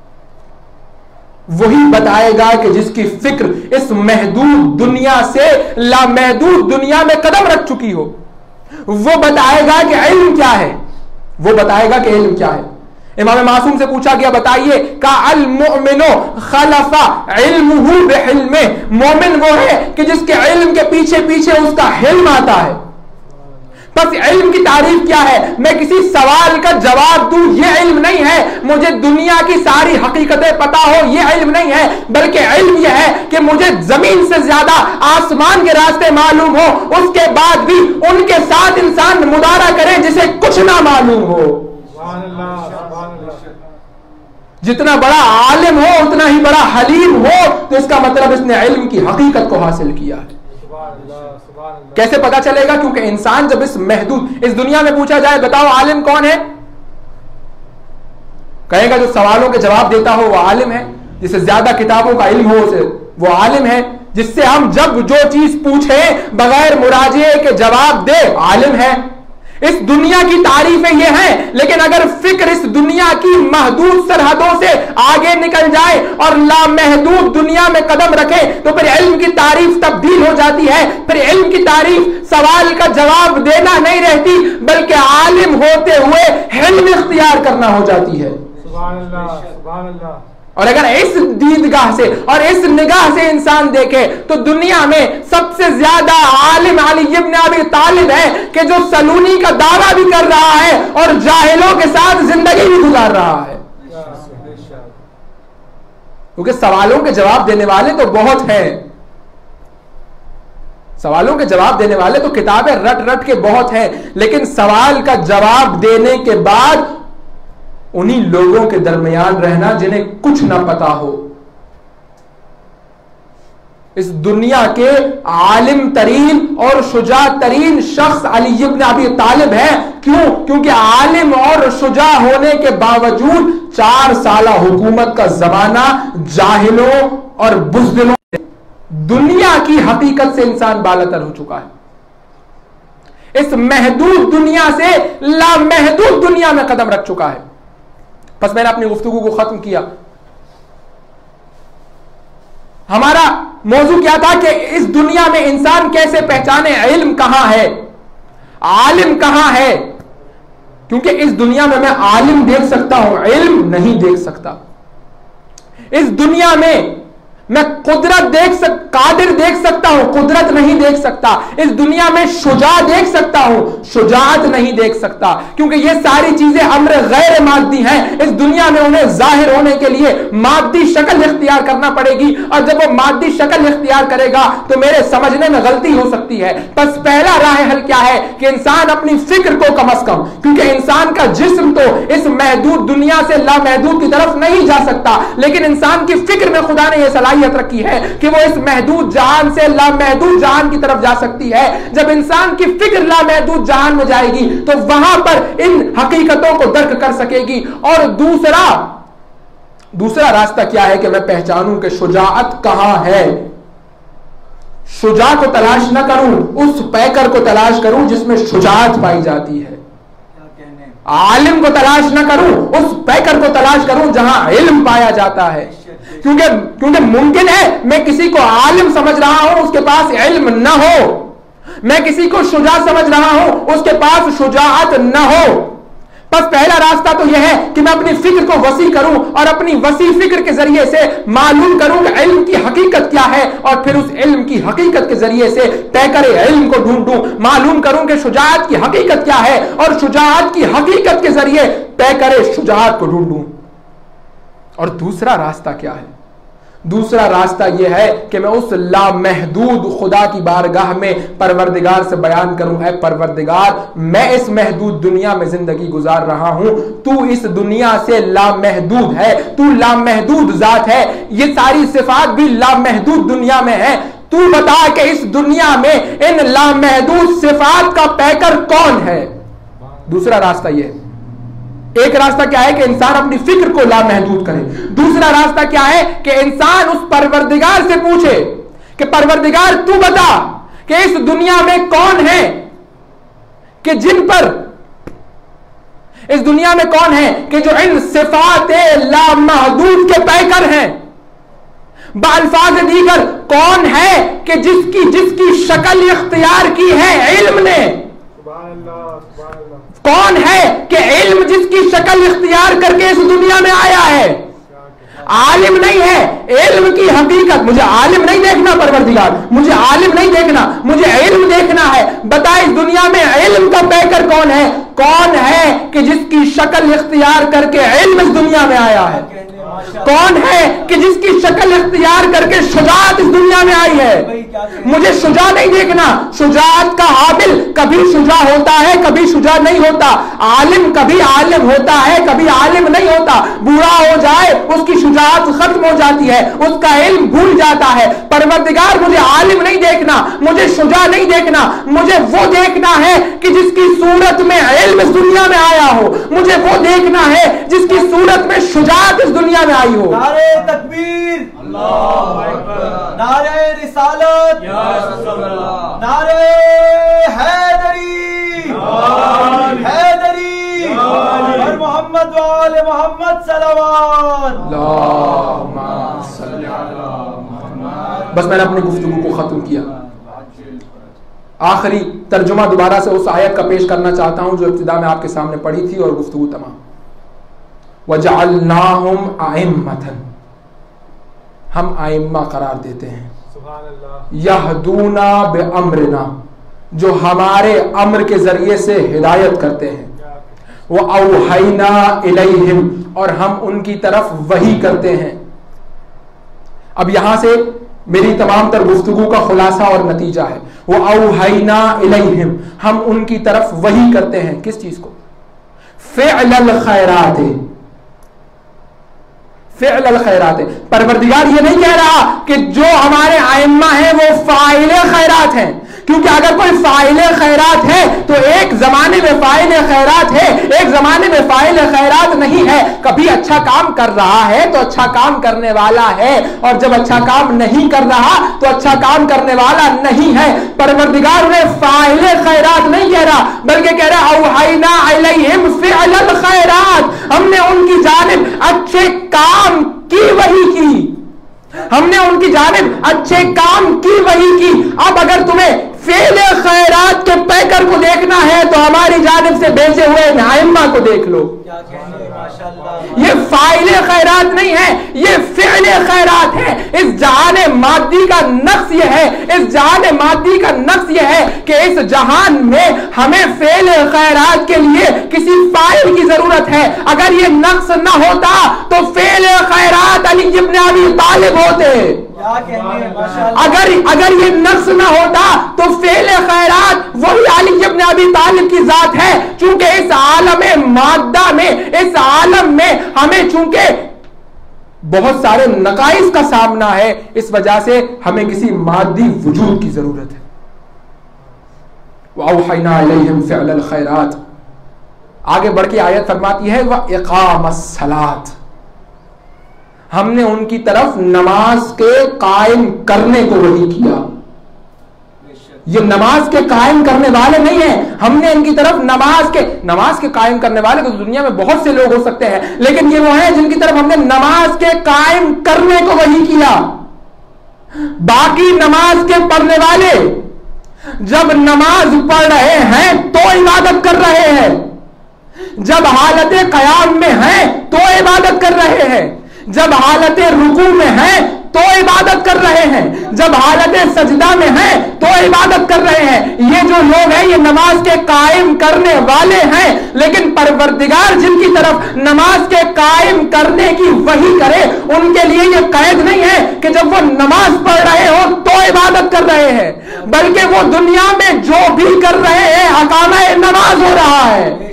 वही बताएगा कि जिसकी फिक्र इस महदूद दुनिया से लामहदूद दुनिया में कदम रख चुकी हो। वो बताएगा कि इल्म क्या है, वो बताएगा कि इल्म क्या है। इमाम मासूम से पूछा गया, बताइए का अल मुमिनो खलफा इल्मुहु बिहिल्मे, मोमिन वो है कि जिसके इल्म के पीछे पीछे उसका हिल्म आता है। बस इल्म की तारीफ क्या है? मैं किसी सवाल का जवाब दूं, ये इल्म नहीं है। मुझे दुनिया की सारी हकीकतें पता हो, ये इल्म नहीं है, बल्कि इल्म यह है कि मुझे जमीन से ज्यादा आसमान के रास्ते मालूम हो, उसके बाद भी उनके साथ इंसान मुदारा करे जिसे कुछ ना मालूम हो। जितना बड़ा आलिम हो उतना ही बड़ा हलीम हो, तो इसका मतलब इसने इल्म की हकीकत को हासिल किया है। कैसे पता चलेगा? क्योंकि इंसान जब इस महदूद इस दुनिया में पूछा जाए बताओ आलिम कौन है, कहेगा जो सवालों के जवाब देता हो वो आलिम है, जिसे ज्यादा किताबों का इल्म हो उसे वो आलिम है, जिससे हम जब जो चीज पूछे बगैर मुराजे के जवाब दे आलिम है। इस दुनिया की तारीफें ये हैं, लेकिन अगर फिक्र इस दुनिया की महदूद सरहदों से आगे निकल जाए और लामहदूद दुनिया में कदम रखे तो फिर इल्म की तारीफ तब्दील हो जाती है। फिर इल्म की तारीफ सवाल का जवाब देना नहीं रहती, बल्कि आलिम होते हुए इल्म इख्तियार करना हो जाती है। सुभान अल्लाह, सुभान अल्लाह। और अगर इस दीदगाह से और इस निगाह से इंसान देखे तो दुनिया में सबसे ज्यादा आलिम अली इब्न अबी तालिब है कि जो सलूनी का दावा भी कर रहा है और जाहिलों के साथ जिंदगी भी गुजार रहा है। क्योंकि सवालों के जवाब देने वाले तो बहुत हैं, सवालों के जवाब देने वाले तो किताबें रट रट के बहुत हैं, लेकिन सवाल का जवाब देने के बाद उन्हीं लोगों के दरमियान रहना जिन्हें कुछ ना पता हो। इस दुनिया के आलिम तरीन और शुजा तरीन शख्स अली इब्न अबी तालिब है। क्यों? क्योंकि आलिम और शुजा होने के बावजूद 4 साल हुकूमत का जमाना जाहिलों और बुज़दिलों, दुनिया की हकीकत से इंसान बालातर हो चुका है। इस महदूद दुनिया से लामहदूद दुनिया में कदम रख चुका है। बस मैंने अपनी गुफ्तगू को खत्म किया। हमारा मौजू क्या था कि इस दुनिया में इंसान कैसे पहचाने इल्म कहां है, आलिम कहां है। क्योंकि इस दुनिया में मैं आलिम देख सकता हूं, इल्म नहीं देख सकता। इस दुनिया में मैं कादिर देख सकता हूं, कुदरत नहीं देख सकता। इस दुनिया में शुजा देख सकता हूं, शुजाअत नहीं देख सकता। क्योंकि ये सारी चीजें अम्र गैर मादी हैं। इस दुनिया में उन्हें जाहिर होने के लिए मादी शक्ल इख्तियार करना पड़ेगी, और जब वो मादी शक्ल इख्तियार करेगा तो मेरे समझने में गलती हो सकती है। बस पहला राह हल क्या है कि इंसान अपनी फिक्र को कम अज कम, क्योंकि इंसान का जिस्म तो इस महदूद दुनिया से लामहदूद की तरफ नहीं जा सकता, लेकिन इंसान की फिक्र में खुदा ने यह सलाहियत रखी है कि वो इस महदूद जहान से लामहदूद जहान की तरफ जा सकती है। जब इंसान की फिक्र लामहदूद जहान में जाएगी तो वहां पर इन हकीकतों को दर्क कर सकेगी। और दूसरा रास्ता क्या है कि मैं पहचानूं कि शुजाअत कहां है। शुजा को तलाश न करूं, उस पैकर को तलाश करूं जिसमें शुजाअत पाई जाती है। आलिम को तलाश न करूं, उस पैकर को तलाश करूं जहां इल्म पाया जाता है। क्योंकि मुमकिन है मैं किसी को आलिम समझ रहा हूं, उसके पास इल्म न हो। मैं किसी को शुजा समझ रहा हूं, उसके पास शुजाअत न हो। बस पहला रास्ता तो यह है कि मैं अपनी फिक्र को वसी करूं और अपनी वसी फिक्र के जरिए से मालूम करूं कि इल्म की हकीकत क्या है, और फिर उस इल्म की हकीकत के जरिए से तय करे इल्म को ढूंढूं। मालूम करूं कि शुजाअत की हकीकत क्या है, और शुजाअत की हकीकत के जरिए तय करे शुजाअत को ढूंढूं। और दूसरा रास्ता क्या है? दूसरा रास्ता यह है कि मैं उस लामहदूद खुदा की बारगाह में परवरदिगार से बयान करूं, है परवरदिगार, मैं इस महदूद दुनिया में जिंदगी गुजार रहा हूं, तू इस दुनिया से लामहदूद है, तू लामहदूद जात है, ये सारी सिफात भी लामहदूद दुनिया में है। तू बता कि इस दुनिया में इन लामहदूद सिफात का पैकर कौन है। दूसरा रास्ता यह है। एक रास्ता क्या है कि इंसान अपनी फिक्र को लामहदूद करे। दूसरा रास्ता क्या है कि इंसान उस परवरदिगार से पूछे कि परवरदिगार तू बता कि इस दुनिया में कौन है कि जिन पर, इस दुनिया में कौन है कि जो इन सिफाते लामहदूद के पैकर हैं। बाल्फाज दीगर कौन है कि जिसकी शक्ल इख्तियार की है इल्म ने। कौन है कि इल्म जिसकी शक्ल इख्तियार करके इस दुनिया में आया है। आलिम नहीं है, इल्म की हकीकत। मुझे आलिम नहीं देखना परवरदिगार, मुझे आलिम नहीं देखना, मुझे इल्म देखना है। बता इस दुनिया में इल्म का पैकर कौन है? कौन है कि जिसकी शक्ल इख्तियार करके इल्म इस दुनिया में आया है? कौन है कि जिसकी शक्ल इख्तियार करके शुजाअत इस दुनिया में आई है? मुझे शुजा नहीं देखना। शुजाअत का हामिल कभी शुजा होता है, कभी शुजा नहीं होता। आलिम कभी आलिम होता है, कभी आलिम नहीं होता। बूढ़ा हो जाए उसकी शुजाअत खत्म हो जाती है, उसका इल्म भूल जाता है। परवरदिगार मुझे आलिम नहीं देखना, मुझे शुजा नहीं देखना, मुझे वो देखना है कि जिसकी सूरत में इल्म इस दुनिया में आया हो। मुझे वो देखना है जिसकी सूरत में शुजाअत इस दुनिया में आई हो। नारे तकबीर, अल्लाहु अकबर, नारे रिसालत, या रसूलल्लाह, नारे हैदरी, हैदरी, और मोहम्मद वाले मोहम्मद सल्लल्लाहु अलैहि वसल्लम। बस मैंने अपनी गुफ्तगू को खत्म किया। आखिरी तर्जुमा दोबारा से उस आयत का पेश करना चाहता हूं जो इब्तिदा में आपके सामने पढ़ी थी, और गुफ्तगू तमाम। वजअलनाहुम आइम्मतन, हम आइम्मा करार देते हैं। यहदूना बिअम्रिना, जो हमारे अम्र के जरिए से हिदायत करते हैं। वअौहैना इलैहिम, और हम उनकी तरफ वही करते हैं। अब यहां से मेरी तमाम तर गुफ्तगू का खुलासा और नतीजा है, वो औहैना इलैहिम, हम उनकी तरफ वही करते हैं। किस चीज को? फ़िअलल खैरात, फ़िअलल खैरात। परवरदिगार ये नहीं कह रहा कि जो हमारे आइम्मा हैं वो फाइले खैरात हैं, क्योंकि अगर कोई फाइले खैरात है तो एक जमाने में फाइले खैरात है, एक जमाने में फाइले खैरात नहीं है। कभी अच्छा काम कर रहा है तो अच्छा काम करने वाला है, और जब अच्छा काम नहीं कर रहा तो अच्छा काम करने वाला नहीं है। परवरदिगार उन्हें फाइले खैरात नहीं कह रहा, बल्कि कह रहा औहैना इलैहिम फ़िअलल खैरात, हमने उनकी जानिब अच्छे काम की वही की, हमने उनकी जानिब अच्छे काम की वही की। अब अगर तुम्हें फ़िअले खैरात के पैकर को देखना है तो हमारी जानिब से भेजे हुए आइम्मा को देख लो। ये फाइले खैरात नहीं है, ये फ़िअले खैरात है। इस जहाने मादी का नक्स ये है, इस जहाने मादी का नक्स ये है कि इस जहान में हमें फ़िअले खैरात के लिए किसी फाइल की जरूरत है। अगर ये नक्स न होता तो फ़िअले खैरात अली इब्न अबी तालिब होते। अगर ये नक्स न होता तो फ़िअले खैरात वही अली इब्न अबी तालिब की जात है। चूंकि इस आलमे मादा में, इस आलम में हमें चूंकि बहुत सारे नकाइस का सामना है, इस वजह से हमें किसी मादी वजूद की जरूरत है। वअौहैना इलैहिम फ़िअलल खैरात। आगे बढ़ के आयत फरमाती है व इक़ामस सलात, हमने उनकी तरफ नमाज के कायम करने को वही किया। ये नमाज के कायम करने वाले नहीं हैं, हमने इनकी तरफ नमाज के कायम करने वाले तो दुनिया में बहुत से लोग हो सकते हैं, लेकिन ये वो हैं जिनकी तरफ हमने नमाज के कायम करने को वही किया। बाकी नमाज के पढ़ने वाले जब नमाज पढ़ रहे हैं तो इबादत कर रहे हैं, जब हालत क़याम में हैं तो इबादत कर रहे हैं, जब हालत रुकू में हैं तो इबादत कर रहे हैं, जब हालत सजदा में हैं तो इबादत कर रहे हैं। ये जो लोग हैं ये नमाज के कायम करने वाले हैं, लेकिन परवरदिगार जिनकी तरफ नमाज के कायम करने की वही करे, उनके लिए ये कैद नहीं है कि जब वो नमाज पढ़ रहे हो तो इबादत कर रहे हैं, बल्कि वो दुनिया में जो भी कर रहे हैं अकामा नमाज हो रहा है।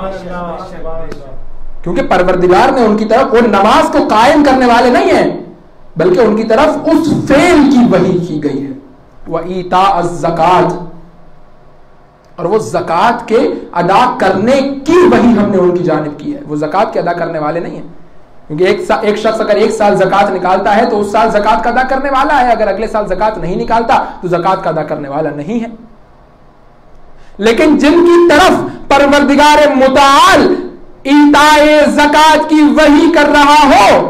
क्योंकि परवरदिगार ने उनकी तरफ वो नमाज को कायम करने वाले नहीं है, बल्कि उनकी तरफ उस फेल की वही की गई है। वह ईता ज़कात, और वो ज़कात के अदा करने की वही हमने उनकी जानिब की है। वो ज़कात के अदा करने वाले नहीं है, क्योंकि एक शख्स अगर एक साल ज़कात निकालता है तो उस साल ज़कात का अदा करने वाला है, अगर अगले साल ज़कात नहीं निकालता तो ज़कात का अदा करने वाला नहीं है। लेकिन जिनकी तरफ परवरदिगार मुताल ईताए ज़कात की वही कर रहा हो,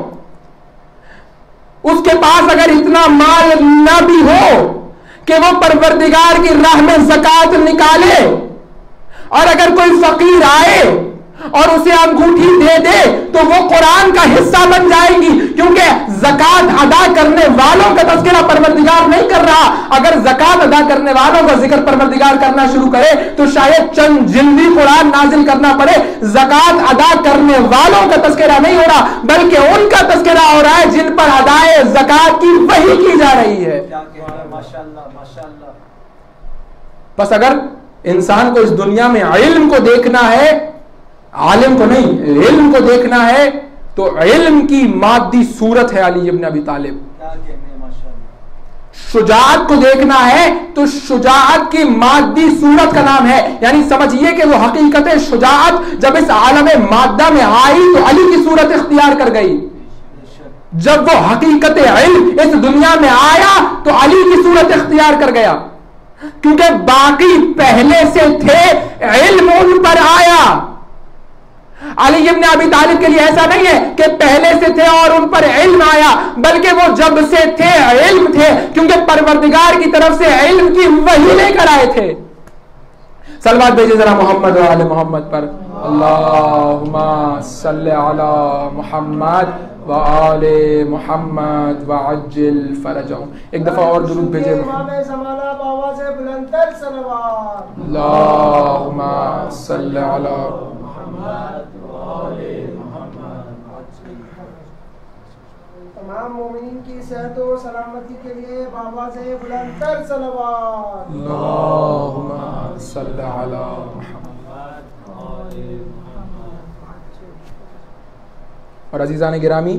उसके पास अगर इतना माल ना भी हो कि वो परवरदिगार की राह में ज़कात निकाले, और अगर कोई फकीर आए और उसे अंगूठी दे दे तो वो कुरान का हिस्सा बन जाएगी, क्योंकि ज़कात अदा करने वालों का तज़किरा परवरदिगार नहीं कर रहा। अगर ज़कात अदा करने वालों का जिक्र परवरदिगार करना शुरू करे तो शायद चंद जिल्दी कुरान नाजिल करना पड़े। ज़कात अदा करने वालों का तज़किरा नहीं हो रहा, बल्कि उनका तज़किरा हो रहा है जिन पर अदाए ज़कात की वही की जा रही है। बस अगर इंसान को इस दुनिया में इल्म को देखना है, आलिम को नहीं, इल्म को देखना है, तो इल्म की मादी सूरत है अली इब्न अबी तालिब। शुजाअत को देखना है तो शुजाअत की मादी सूरत का नाम है, यानी समझिए कि वो हकीकत शुजाअत जब इस आलम मादा में आई तो अली की सूरत इख्तियार कर गई। जब वो हकीकत इल्म इस दुनिया में आया तो अली की सूरत इख्तियार कर गया, क्योंकि बाकी पहले से थे, इल्म उन पर आया। अली इब्न अबी तालिब के लिए ऐसा नहीं है कि पहले से थे और उन पर इल्म आया, बल्कि वो जब से थे इल्म थे, क्योंकि परवरदिगार की तरफ से इल्म की वही लेकर आए थे। सलवात भेजे जरा मोहम्मद व आले मोहम्मद पर। अल्लाहुम्मा सल्ली अला मुहम्मद व आले मोहम्मद व अज्जिल फरजहुम। एक दफा और दुरूद भेजे। अल्लाहुम्मा सल्ली अला तमाम मोमिनीन की सेहत और सलामती के लिए बाबा से बुलंदतर सलवात। अल्लाहुम्मा सल्ली अला मुहम्मद। और अजीज़ान गिरामी,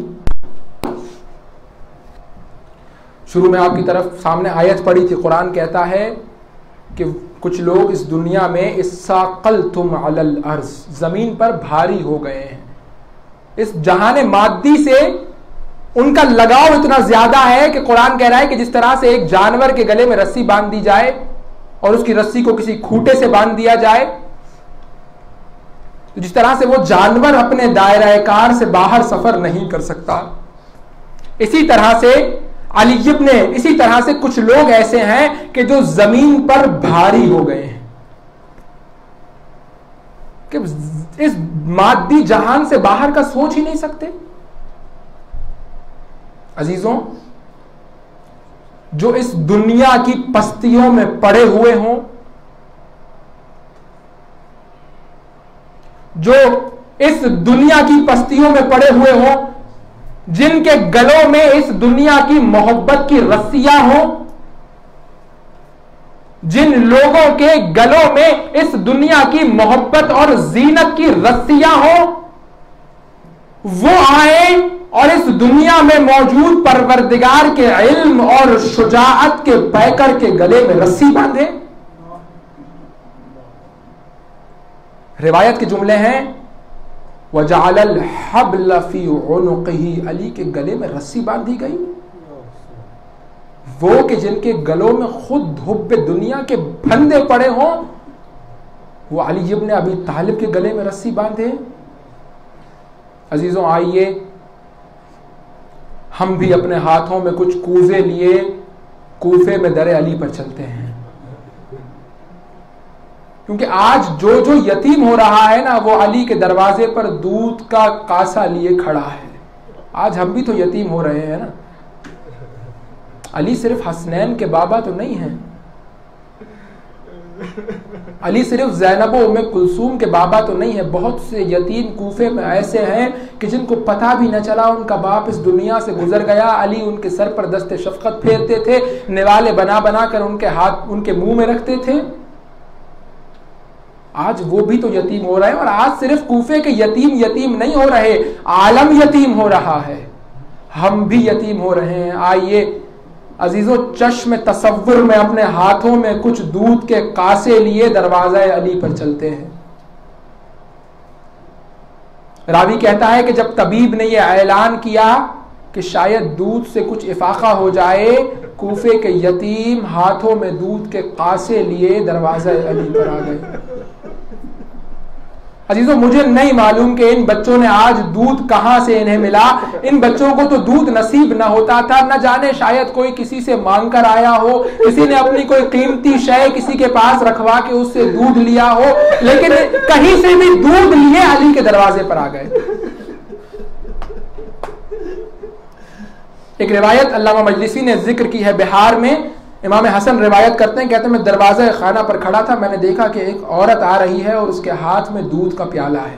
शुरू में आपकी तरफ सामने आयत पढ़ी थी। कुरान कहता है कि कुछ लोग इस दुनिया में इस्साक़ल्तुम अलल अर्ज़, ज़मीन पर भारी हो गए हैं। इस जहाने मादी से उनका लगाव इतना ज्यादा है कि कुरान कह रहा है कि जिस तरह से एक जानवर के गले में रस्सी बांध दी जाए और उसकी रस्सी को किसी खूंटे से बांध दिया जाए, तो जिस तरह से वो जानवर अपने दायरा कार से बाहर सफर नहीं कर सकता, इसी तरह से अली इब्ने, इसी तरह से कुछ लोग ऐसे हैं कि जो जमीन पर भारी हो गए हैं, कि इस मादी जहान से बाहर का सोच ही नहीं सकते। अजीजों, जो इस दुनिया की पस्तियों में पड़े हुए हों, जो इस दुनिया की पस्तियों में पड़े हुए हों, जिनके गलों में इस दुनिया की मोहब्बत की रस्सियां हों, जिन लोगों के गलों में इस दुनिया की मोहब्बत और जीनत की रस्सियां हों, वो आए और इस दुनिया में मौजूद परवरदिगार के इल्म और शुजाअत के पैकर के गले में रस्सी बांधे। रिवायत के जुमले हैं, वजअलल हब्ल फी उनुक़िही, अली के गले में रस्सी बांधी गई। वो कि जिनके गलों में खुद हुब्बे दुनिया के फंदे पड़े हों, वो अली इब्ने अबी तालिब के गले में रस्सी बांधे। अजीजों, आइए हम भी अपने हाथों में कुछ कूजे लिए कूफे में दरे अली पर चलते हैं, क्योंकि आज जो जो यतीम हो रहा है ना, वो अली के दरवाजे पर दूध का कासा लिए खड़ा है। आज हम भी तो यतीम हो रहे हैं ना। अली सिर्फ हसनैन के बाबा तो नहीं हैं, अली सिर्फ ज़ैनब और उम्मे कुलसूम के बाबा तो नहीं है। बहुत से यतीम कूफे में ऐसे हैं कि जिनको पता भी न चला उनका बाप इस दुनिया से गुजर गया। अली उनके सर पर दस्ते शफकत फेरते थे, निवाले बना बना कर उनके हाथ उनके मुंह में रखते थे। आज वो भी तो यतीम हो रहे हैं, और आज सिर्फ कूफे के यतीम यतीम नहीं हो रहे, आलम यतीम हो रहा है। हम भी यतीम हो रहे हैं। आइए अजीजों, चश्म तसव्वुर में अपने हाथों में कुछ दूध के कासे लिए दरवाजा अली पर चलते हैं। रावी कहता है कि जब तबीब ने यह ऐलान किया कि शायद दूध से कुछ इफाका हो जाए, कूफे के यतीम हाथों में दूध के कासे लिए दरवाजा अली पर आ गए। अजीजों, मुझे नहीं मालूम कि इन बच्चों ने आज दूध कहां से इन्हें मिला। इन बच्चों को तो दूध नसीब न होता था, न जाने शायद कोई किसी से मांग कर आया हो, किसी ने अपनी कोई कीमती शय किसी के पास रखवा के उससे दूध लिया हो, लेकिन कहीं से भी दूध लिए अली के दरवाजे पर आ गए। एक रिवायत अल्लामा मजलिसी ने जिक्र की है, बिहार में इमाम हसन रिवायत करते हैं, कहते हैं मैं दरवाज़ा खाना पर खड़ा था, मैंने देखा कि एक औरत आ रही है और उसके हाथ में दूध का प्याला है।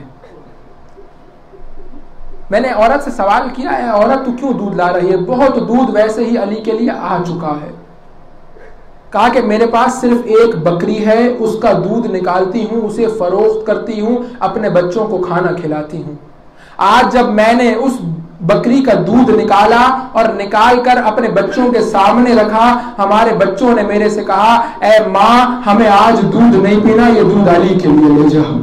मैंने औरत से सवाल किया है, औरत तू क्यों दूध ला रही है? बहुत दूध वैसे ही अली के लिए आ चुका है। कहा कि मेरे पास सिर्फ एक बकरी है, उसका दूध निकालती हूं, उसे फरोख्त करती हूं, अपने बच्चों को खाना खिलाती हूं। आज जब मैंने उस बकरी का दूध निकाला और निकाल कर अपने बच्चों के सामने रखा, हमारे बच्चों ने मेरे से कहा, ऐ माँ हमें आज दूध नहीं पीना, ये दूध अली के लिए ले जाओ।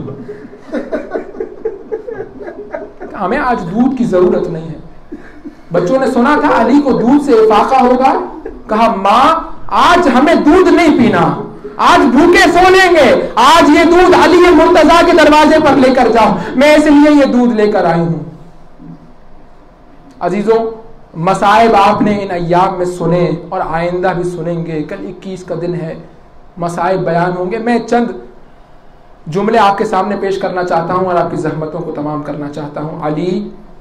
हमें आज दूध की जरूरत नहीं है। बच्चों ने सुना था अली को दूध से इफाका होगा, कहा माँ आज हमें दूध नहीं पीना, आज भूखे सो लेंगे, आज ये दूध अली मुर्तजा के दरवाजे पर लेकर जाओ, मैं इसलिए ये दूध लेकर आई हूं। अजीजों, मसाइब आपने इन अय्याम में सुने और आइंदा भी सुनेंगे। कल 21 का दिन है, मसाइब बयान होंगे। मैं चंद जुमले आपके सामने पेश करना चाहता हूं और आपकी जहमतों को तमाम करना चाहता हूं। अली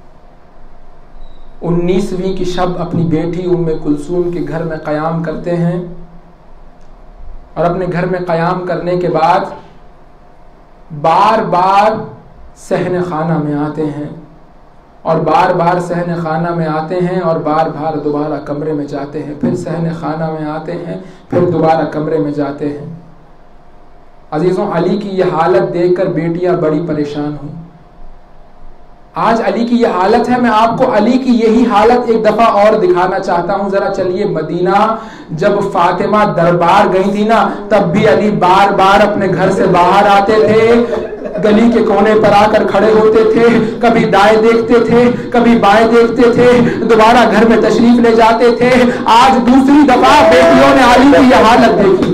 19वीं की शब अपनी बेटी उम्मे कुलसूम के घर में क़याम करते हैं और अपने घर में क़याम करने के बाद बार बार सहने खाना में आते हैं और बार बार सहन खाना में आते हैं और बार बार दोबारा कमरे में जाते हैं, फिर सहन खाना में आते हैं, फिर दोबारा कमरे में जाते हैं। अजीजों, अली की यह हालत देखकर बेटियां बड़ी परेशान हुई। आज अली की यह हालत है। मैं आपको अली की यही हालत एक दफा और दिखाना चाहता हूं। जरा चलिए मदीना, जब फातिमा दरबार गई थी ना, तब भी अली बार बार अपने घर से बाहर आते थे, गली के कोने पर आकर खड़े होते थे, कभी दाएं देखते थे, कभी बाएं देखते थे, दोबारा घर में तशरीफ ले जाते थे। आज दूसरी दफा बेटियों ने अली की यह हालत देखी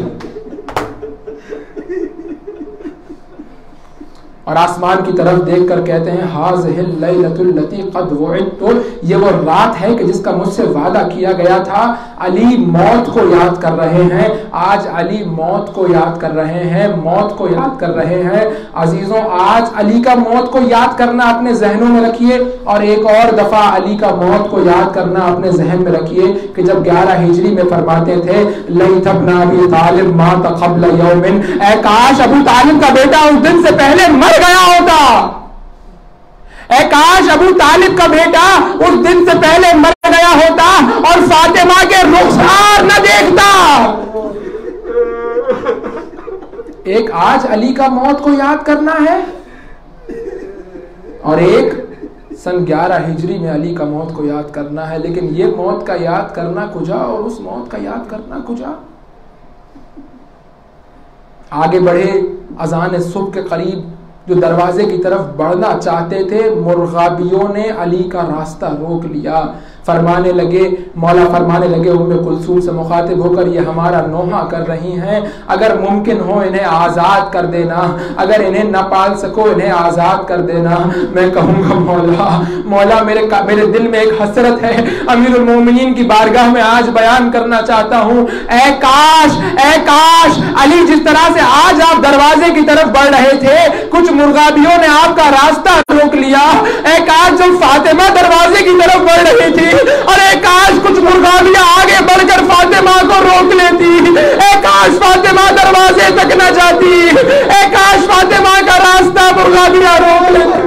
और आसमान की तरफ देखकर कहते हैं, हाज़िहिल लैलतुल लती क़द वुइदतु, ये वो रात है कि जिसका मुझसे वादा किया गया था। अली मौत को याद कर रहे हैं। आज अली मौत को याद कर रहे हैं, मौत को याद कर रहे हैं। अजीजों, आज अली का मौत को याद करना अपने जहनों में रखिए और एक और दफा अली का मौत को याद करना अपने जहन में रखिए कि जब 11 हिजरी में फरमाते थे, लैत इब्न अबी तालिब मात क़ब्ल यौमिन, ऐ काश अबू तालिब का बेटा उस दिन से पहले मर गया होता। ऐ काश अबू तालिब का बेटा उस दिन से पहले मर गया होता और फातिमा के रुखसार न देखता। एक आज अली का मौत को याद करना है और एक सन 11 हिजरी में अली का मौत को याद करना है। लेकिन ये मौत का याद करना कुजा और उस मौत का याद करना कुजा। आगे बढ़े, अजान सुबह के करीब जो दरवाजे की तरफ बढ़ना चाहते थे, मुर्गाबियों ने अली का रास्ता रोक लिया। फरमाने लगे, मौला फरमाने लगे उम्मे कुलसूम से मुखातिब होकर, ये हमारा नोहा कर रही हैं, अगर मुमकिन हो इन्हें आज़ाद कर देना, अगर इन्हें न पाल सको इन्हें आज़ाद कर देना। मैं कहूँगा, मौला मौला मेरे दिल में एक हसरत है, अमीरुल मोमिनीन की बारगाह में आज बयान करना चाहता हूँ। ऐ काश अली, जिस तरह से आज आप दरवाजे की तरफ बढ़ रहे थे, कुछ मुर्गाबियों ने आपका रास्ता रोक लिया। ऐ काश जब फातिमा दरवाजे की तरफ बढ़ रही थी, अरे काश कुछ मुर्गाबियां आगे बढ़कर फातिमा को रोक लेती। ए काश फातिमा दरवाजे तक न जाती। ए काश फातिमा का रास्ता मुर्गाबियां रोक लेती।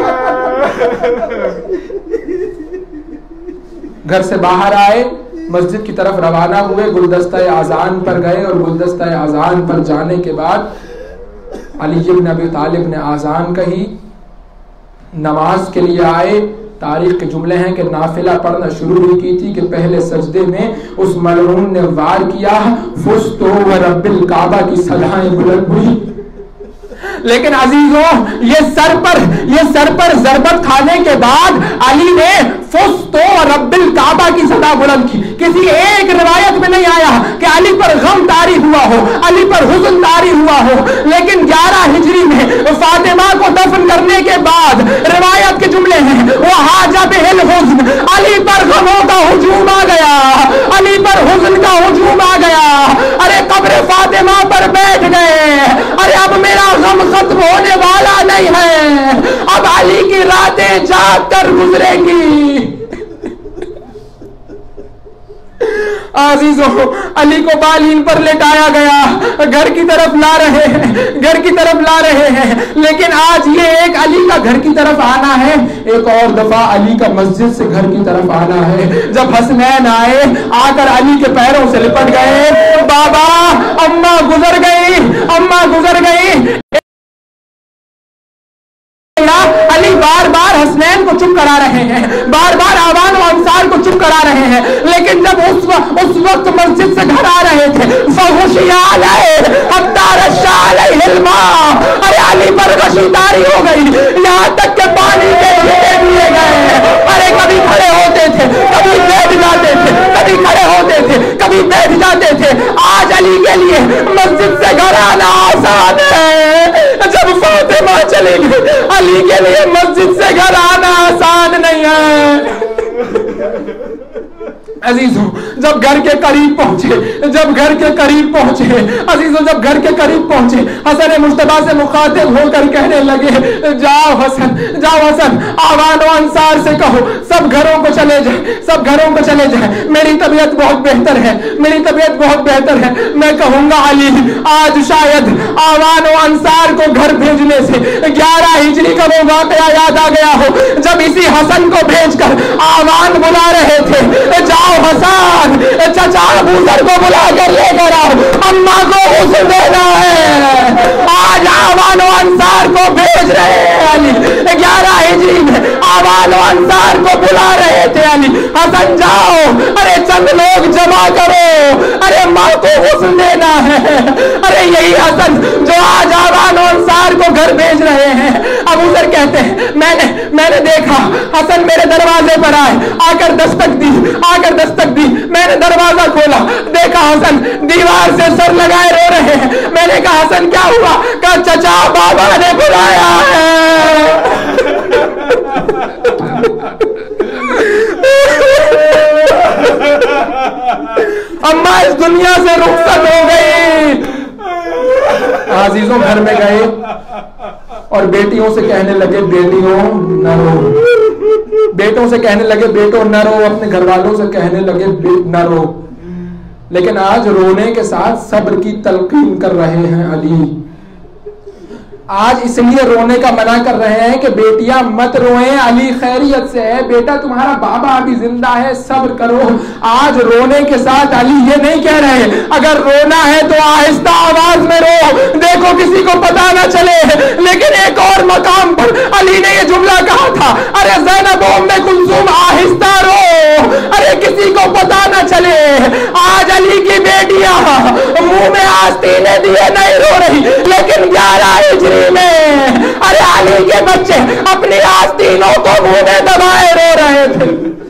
घर से बाहर आए, मस्जिद की तरफ रवाना हुए, गुलदस्ता आजान पर गए और गुलदस्ता आजान पर जाने के बाद अली इब्न अबी तालिब ने आजान कही, नमाज के लिए आए। तारीख के जुमले हैं कि नाफिला पढ़ना शुरू ही की थी कि पहले सजदे में उस मलऊन ने वार किया, फुस्तु व रब्बिल काबा की सदाएं बुलंद हुई। लेकिन अजीजों, ये सर पर जरबत खाने के बाद अली ने फुस्तु व रब्बिल काबा की सदा बुलंद की। किसी एक रिवायत में नहीं आया कि अली पर गम तारी हुआ हो, अली पर हुज़्न तारी हुआ हो। लेकिन 11 हिजरी में फातिमा को दफन करने के बाद रिवायत के जुमले हैं, वो हाजा बिहिल हुज़्न, अली पर गमों का हुजूम आ गया, अली पर हुज़्न का हुजूम आ गया। अरे कब्र फातिमा पर बैठ गए, अरे अब मेरा गम खत्म होने वाला नहीं है, अब अली की रातें जाग कर गुजरेंगी। अजीजों, अली को बालीन पर लेटाया गया, घर की तरफ ला रहे हैं। लेकिन आज ये एक अली का घर की तरफ आना है, एक और दफा अली का मस्जिद से घर की तरफ आना है। जब हसनैन आए, आकर अली के पैरों से लिपट गए, बाबा अम्मा गुजर गई। अली बार बार हसनैन को चुप करा रहे हैं, बार बार आवान व अंसार को चुप करा रहे हैं। लेकिन जब उस वक्त मस्जिद से घर आ रहे थे, अरे अली पर गशीदारी हो गई, यहाँ तक के पानी के दिए गए। अरे कभी खड़े होते थे, कभी बैठ जाते थे, कभी खड़े होते थे, कभी बैठ जाते थे। आज अली के लिए मस्जिद से घर आना आसान है। जब फातिमा चली गई, अली के लिए मस्जिद से घर आना आसान नहीं है। अजीजों जब घर के करीब पहुंचे, जब घर के करीब पहुंचे, अजीजों जब घर के करीब पहुंचे, हसन मुश्तबा से मुखातिब होकर कहने लगे, जाओ हसन, जाओ हसन, आवान व अंसार से कहो सब घरों को चले जाए, सब घरों को चले जाए, मेरी तबीयत बहुत बेहतर है, मेरी तबीयत बहुत बेहतर है। मैं कहूंगा अली, आज शायद आवान व अंसार को घर भेजने से 11 हिजरी का वो वाकया याद आ गया हो, जब इसी हसन को भेजकर आवान बुला रहे थे, जाओ हसन, चचा बूजर को बुला कर लेकर आओ, अम्मा को गुस्ल देना है। आज आवान व अंसार को भेज रहे हैं अली, 11 हिजरी में आवान व अंसार को बुला रहे थे अली, हसन जाओ, अरे चंद लोग जमा करो, अरे माँ को गुस्ल देना है। अरे यही हसन जो आज आवान व अंसार को घर भेज रहे हैं। अबू जर कहते हैं मैंने देखा हसन मेरे दरवाजे पर आए, आकर दस्तक दी, आकर दस्तक दी, मैंने दरवाजा खोला, देखा हसन दीवार से सर लगाए रो रहे हैं। मैंने कहा हसन क्या हुआ? कहा चचा बाबा ने बुलाया है। अम्मा इस दुनिया से रुखसत हो गई। अजीजों घर में गए और बेटियों से कहने लगे, बेटियों न रो, बेटों से कहने लगे बेटों न रो, अपने घर वालों से कहने लगे न रो। लेकिन आज रोने के साथ सब्र की तलकीन कर रहे हैं अली। आज इसलिए रोने का मना कर रहे हैं कि बेटियां मत रोएं, अली खैरियत से है, बेटा तुम्हारा बाबा अभी जिंदा है, सब्र करो। आज रोने के साथ अली ये नहीं कह रहे अगर रोना है तो आहिस्ता आवाज में रो, देखो किसी को पता ना चले। लेकिन एक और मकाम पर अली ने ये जुमला कहा था, अरे ज़ैनब उम्मे कुलसूम आहिस्ता रो, अरे किसी को पता ना चले। आज अली की बेटियां मुंह में आस्तीने दिए नहीं रो रही, लेकिन 11 हिजरी में अरे अली के बच्चे अपनी आस्तीनों को मुंह में दबाए रो रहे थे।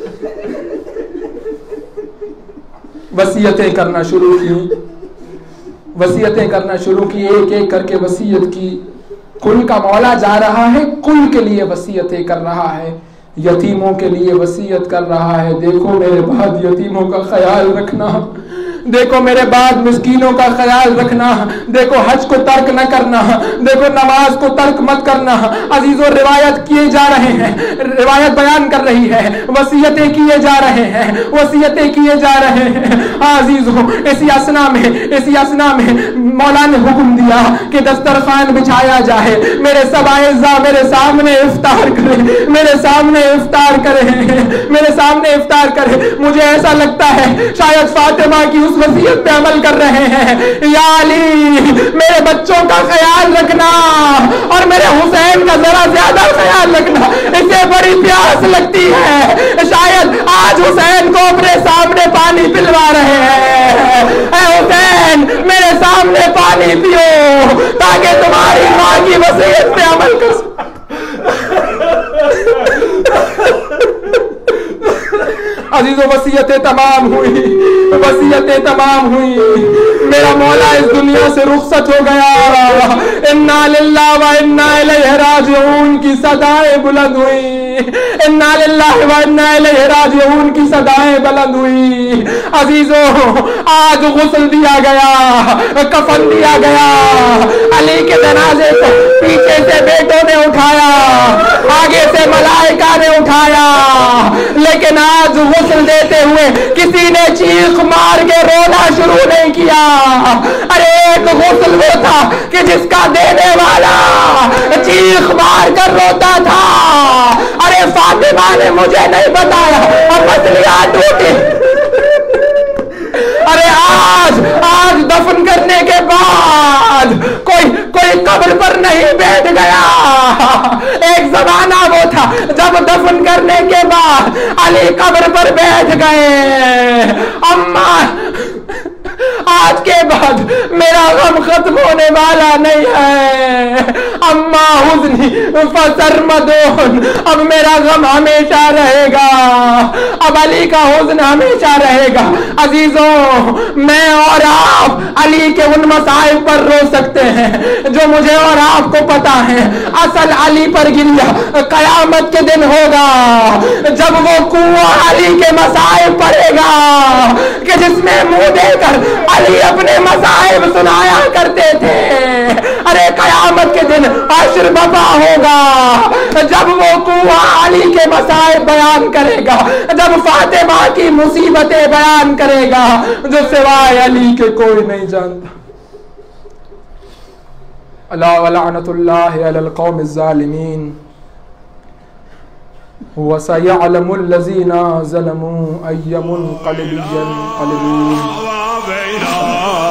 वसीयतें करना शुरू की, वसीयतें करना शुरू की, एक एक करके वसीयत की। कुल का मौला जा रहा है, कुल के लिए वसीयतें कर रहा है, यतीमों के लिए वसीयत कर रहा है। देखो मेरे बाद यतीमों का ख्याल रखना, देखो मेरे बाद मिस्कीनों का ख्याल रखना, देखो हज को तर्क न करना, देखो नमाज को तर्क मत करना। अजीजों रिवायत किए जा रहे हैं, रिवायत बयान कर रही है, वसीयतें किए जा रहे हैं, वसीयतें किए जा रहे हैं। अजीजों इसी असना में मौला ने हुक्म दिया कि दस्तरखान बिछाया जाए, मेरे सब आइज़ा मेरे सामने इफ्तार करें, मेरे सामने इफ्तार करें, मेरे सामने इफ्तार करें। मुझे ऐसा लगता है शायद फातिमा की उस वसीयत पे अमल कर रहे हैं, या अली मेरे बच्चों का ख्याल रखना और मेरे हुसैन का जरा ज्यादा ख्याल रखना, इसे बड़ी प्यास लगती है। शायद आज हुसैन को अपने सामने पानी पिलवा रहे हैं। हुसैन मेरे सामने पानी पियो ताकि तुम्हारी माँ की वसीयत पे अमल कर सको। अजीजों वसीयतें तमाम हुई, वसीयतें तमाम हुई, मेरा मौला इस दुनिया से रुखसत हो गया। इन्ना लिल्लाहि व इन्ना इलैहि राजिऊन की सदाएं बुलंद हुई, इन्ना लिल्लाहि व इन्ना इलैहि राजिऊन की सदाएं बुलंद हुई। अजीजों आज गुस्ल दिया गया, कफन दिया गया, अली के जनाजे को पीछे से बेटों ने उठाया, आगे से मलाइका ने उठाया, लेकिन आज गुस्ल देते हुए किसी ने चीख मार के रोना शुरू नहीं किया। अरे एक गुस्ल वो था कि जिसका देने वाला चीख मार कर रोता था। अरे फातिमा ने मुझे नहीं बताया, अब मछलियां टूटी। अरे आज दफन करने के बाद कोई कब्र पर नहीं बैठ गया। एक जमाना वो था जब दफन करने के बाद अली कब्र पर बैठ गए। आज के बाद मेरा गम खत्म होने वाला नहीं है। अम्मा हुज़्नी फसरमदून, अब मेरा गम हमेशा रहेगा, अब अली का हुज़्न हमेशा रहेगा। अजीजों, मैं और आप अली के उन मसाइब पर रो सकते हैं जो मुझे और आपको पता है। असल अली पर गिल्ला कयामत के दिन होगा, जब वो कुआं अली के मसाइब पड़ेगा कि जिसमें मुंह देकर अली अपने मसाइब सुनाया करते थे। अरे कयामत के दिन अशर बपा होगा, जब वो कुआं अली के मसाइब बयान करेगा, जब फातिमा की मुसीबतें बयान करेगा जो सिवाय अली के कोई नहीं जानता। अला वलअनतुल्लाहि अलल कौमिज़ ज़ालिमीन व सयअलमुल लज़ीना ज़लमू अय्युमुल क़ल्बिन क़ल्बून।